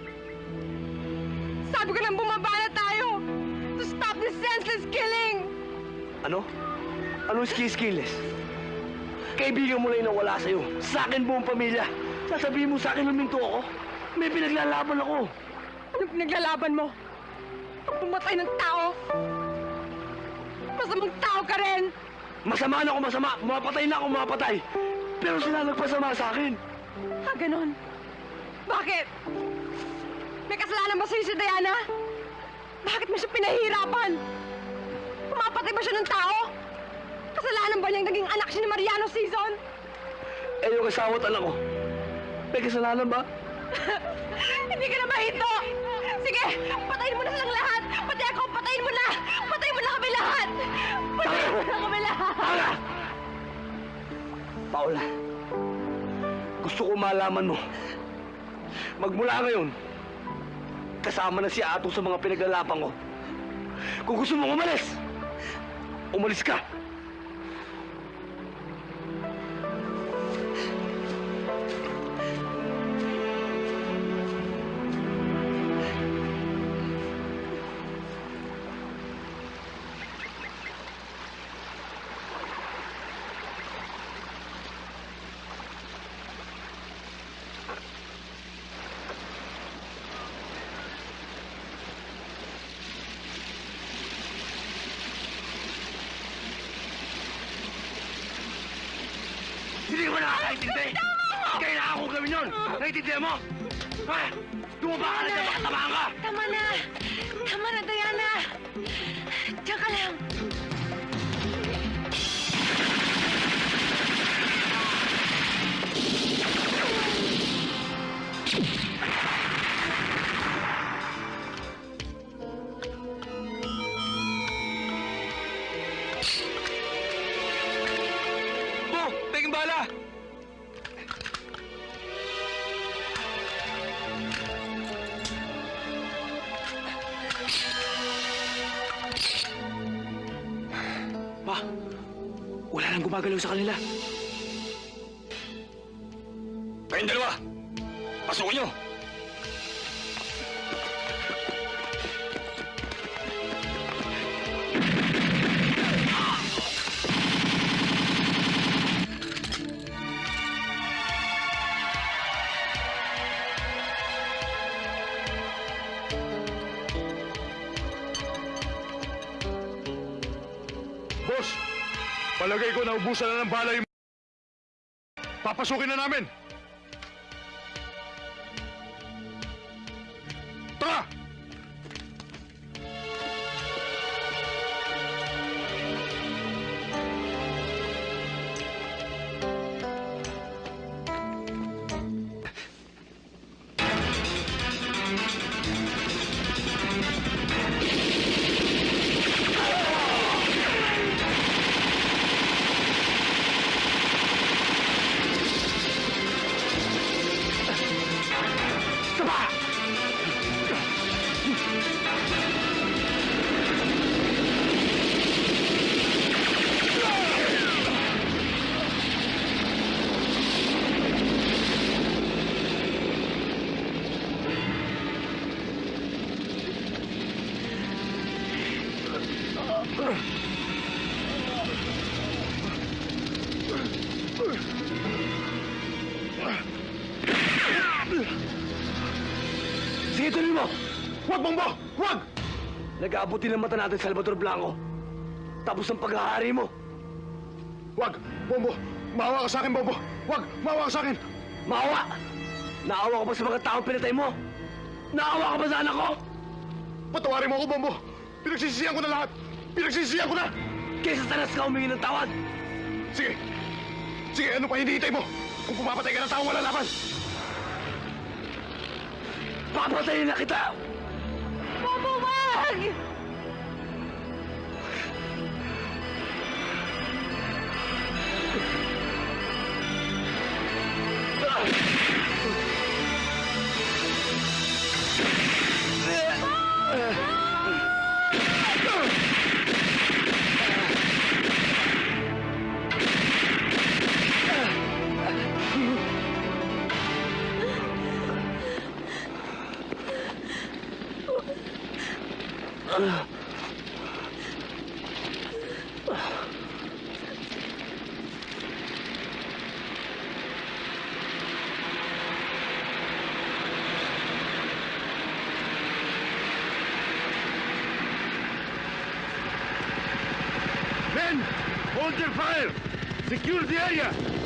Sabi ko nang bumaba na tayo! To stop this senseless killing! Ano? Anong skills? Kaibigan mo lang yung nawala sa'yo. Sa akin buong pamilya. Sasabihin mo sa akin huminto ako. May pinaglalaban ako. Anong pinaglalaban mo? Ang pumatay ng tao? Masamang tao ka rin! Masama na ako masama. Mapatay na ako mapatay. Pero sila nagpasama sa akin. Ganon? Bakit? May kasalanan ba sa'yo si Diana? Bakit mo siya pinahihirapan? Pumapatay ba siya ng tao? Kasalanan ba niyang naging anak siya ni Mariano Season? Eh, yung asawa at anak ko. May kasalanan ba? Hindi ka na mahito! Sige, patayin mo na silang lahat! Pati ako, patayin mo na! Patayin mo na kami lahat! Patayin mo na kami lahat! Paula! Paula, gusto ko malaman mo. Magmula ngayon, kasama na si Ato sa mga pinaglalaban ko. Kung gusto mong umalis, umalis ka. Hindi mo nakakaintindi! Kailangan akong gawin yun! Naiintindihan mo? Ha? Tumaba ka na dyan, baka tamaan ka! Tama na! Tama na, Diana! Diyan ka lang! Bo, tingin bala! Parang gumagalaw sa kanila. Kayong dalawa, pasukin nyo! Boss, palagay ko naubusan na ng bala yung... Papasukin na namin! Tara! Sige, tuloy mo! Huwag, Bombo! Huwag! Nag-aabuti ng mata natin, Salvador Blanco. Tapos ang paghahari mo. Huwag! Bombo! Maawa ka sa akin, Bombo! Huwag! Maawa ka sa akin! Maawa! Naawa ka ba sa mga taong pinatay mo? Naawa ka ba sa anak ko? Patawarin mo ako, Bombo! Pinagsisisihan ko na lahat! Pinagsisisihan ko na! Kaysa tanas ka humingi ng tawad! Sige! Sige, ano pa hinihintay mo? Kung pumapatay ka ng tao, wala laban! Papatayin na kita! Bobo, wag! Men! Hold your fire! Secure the area!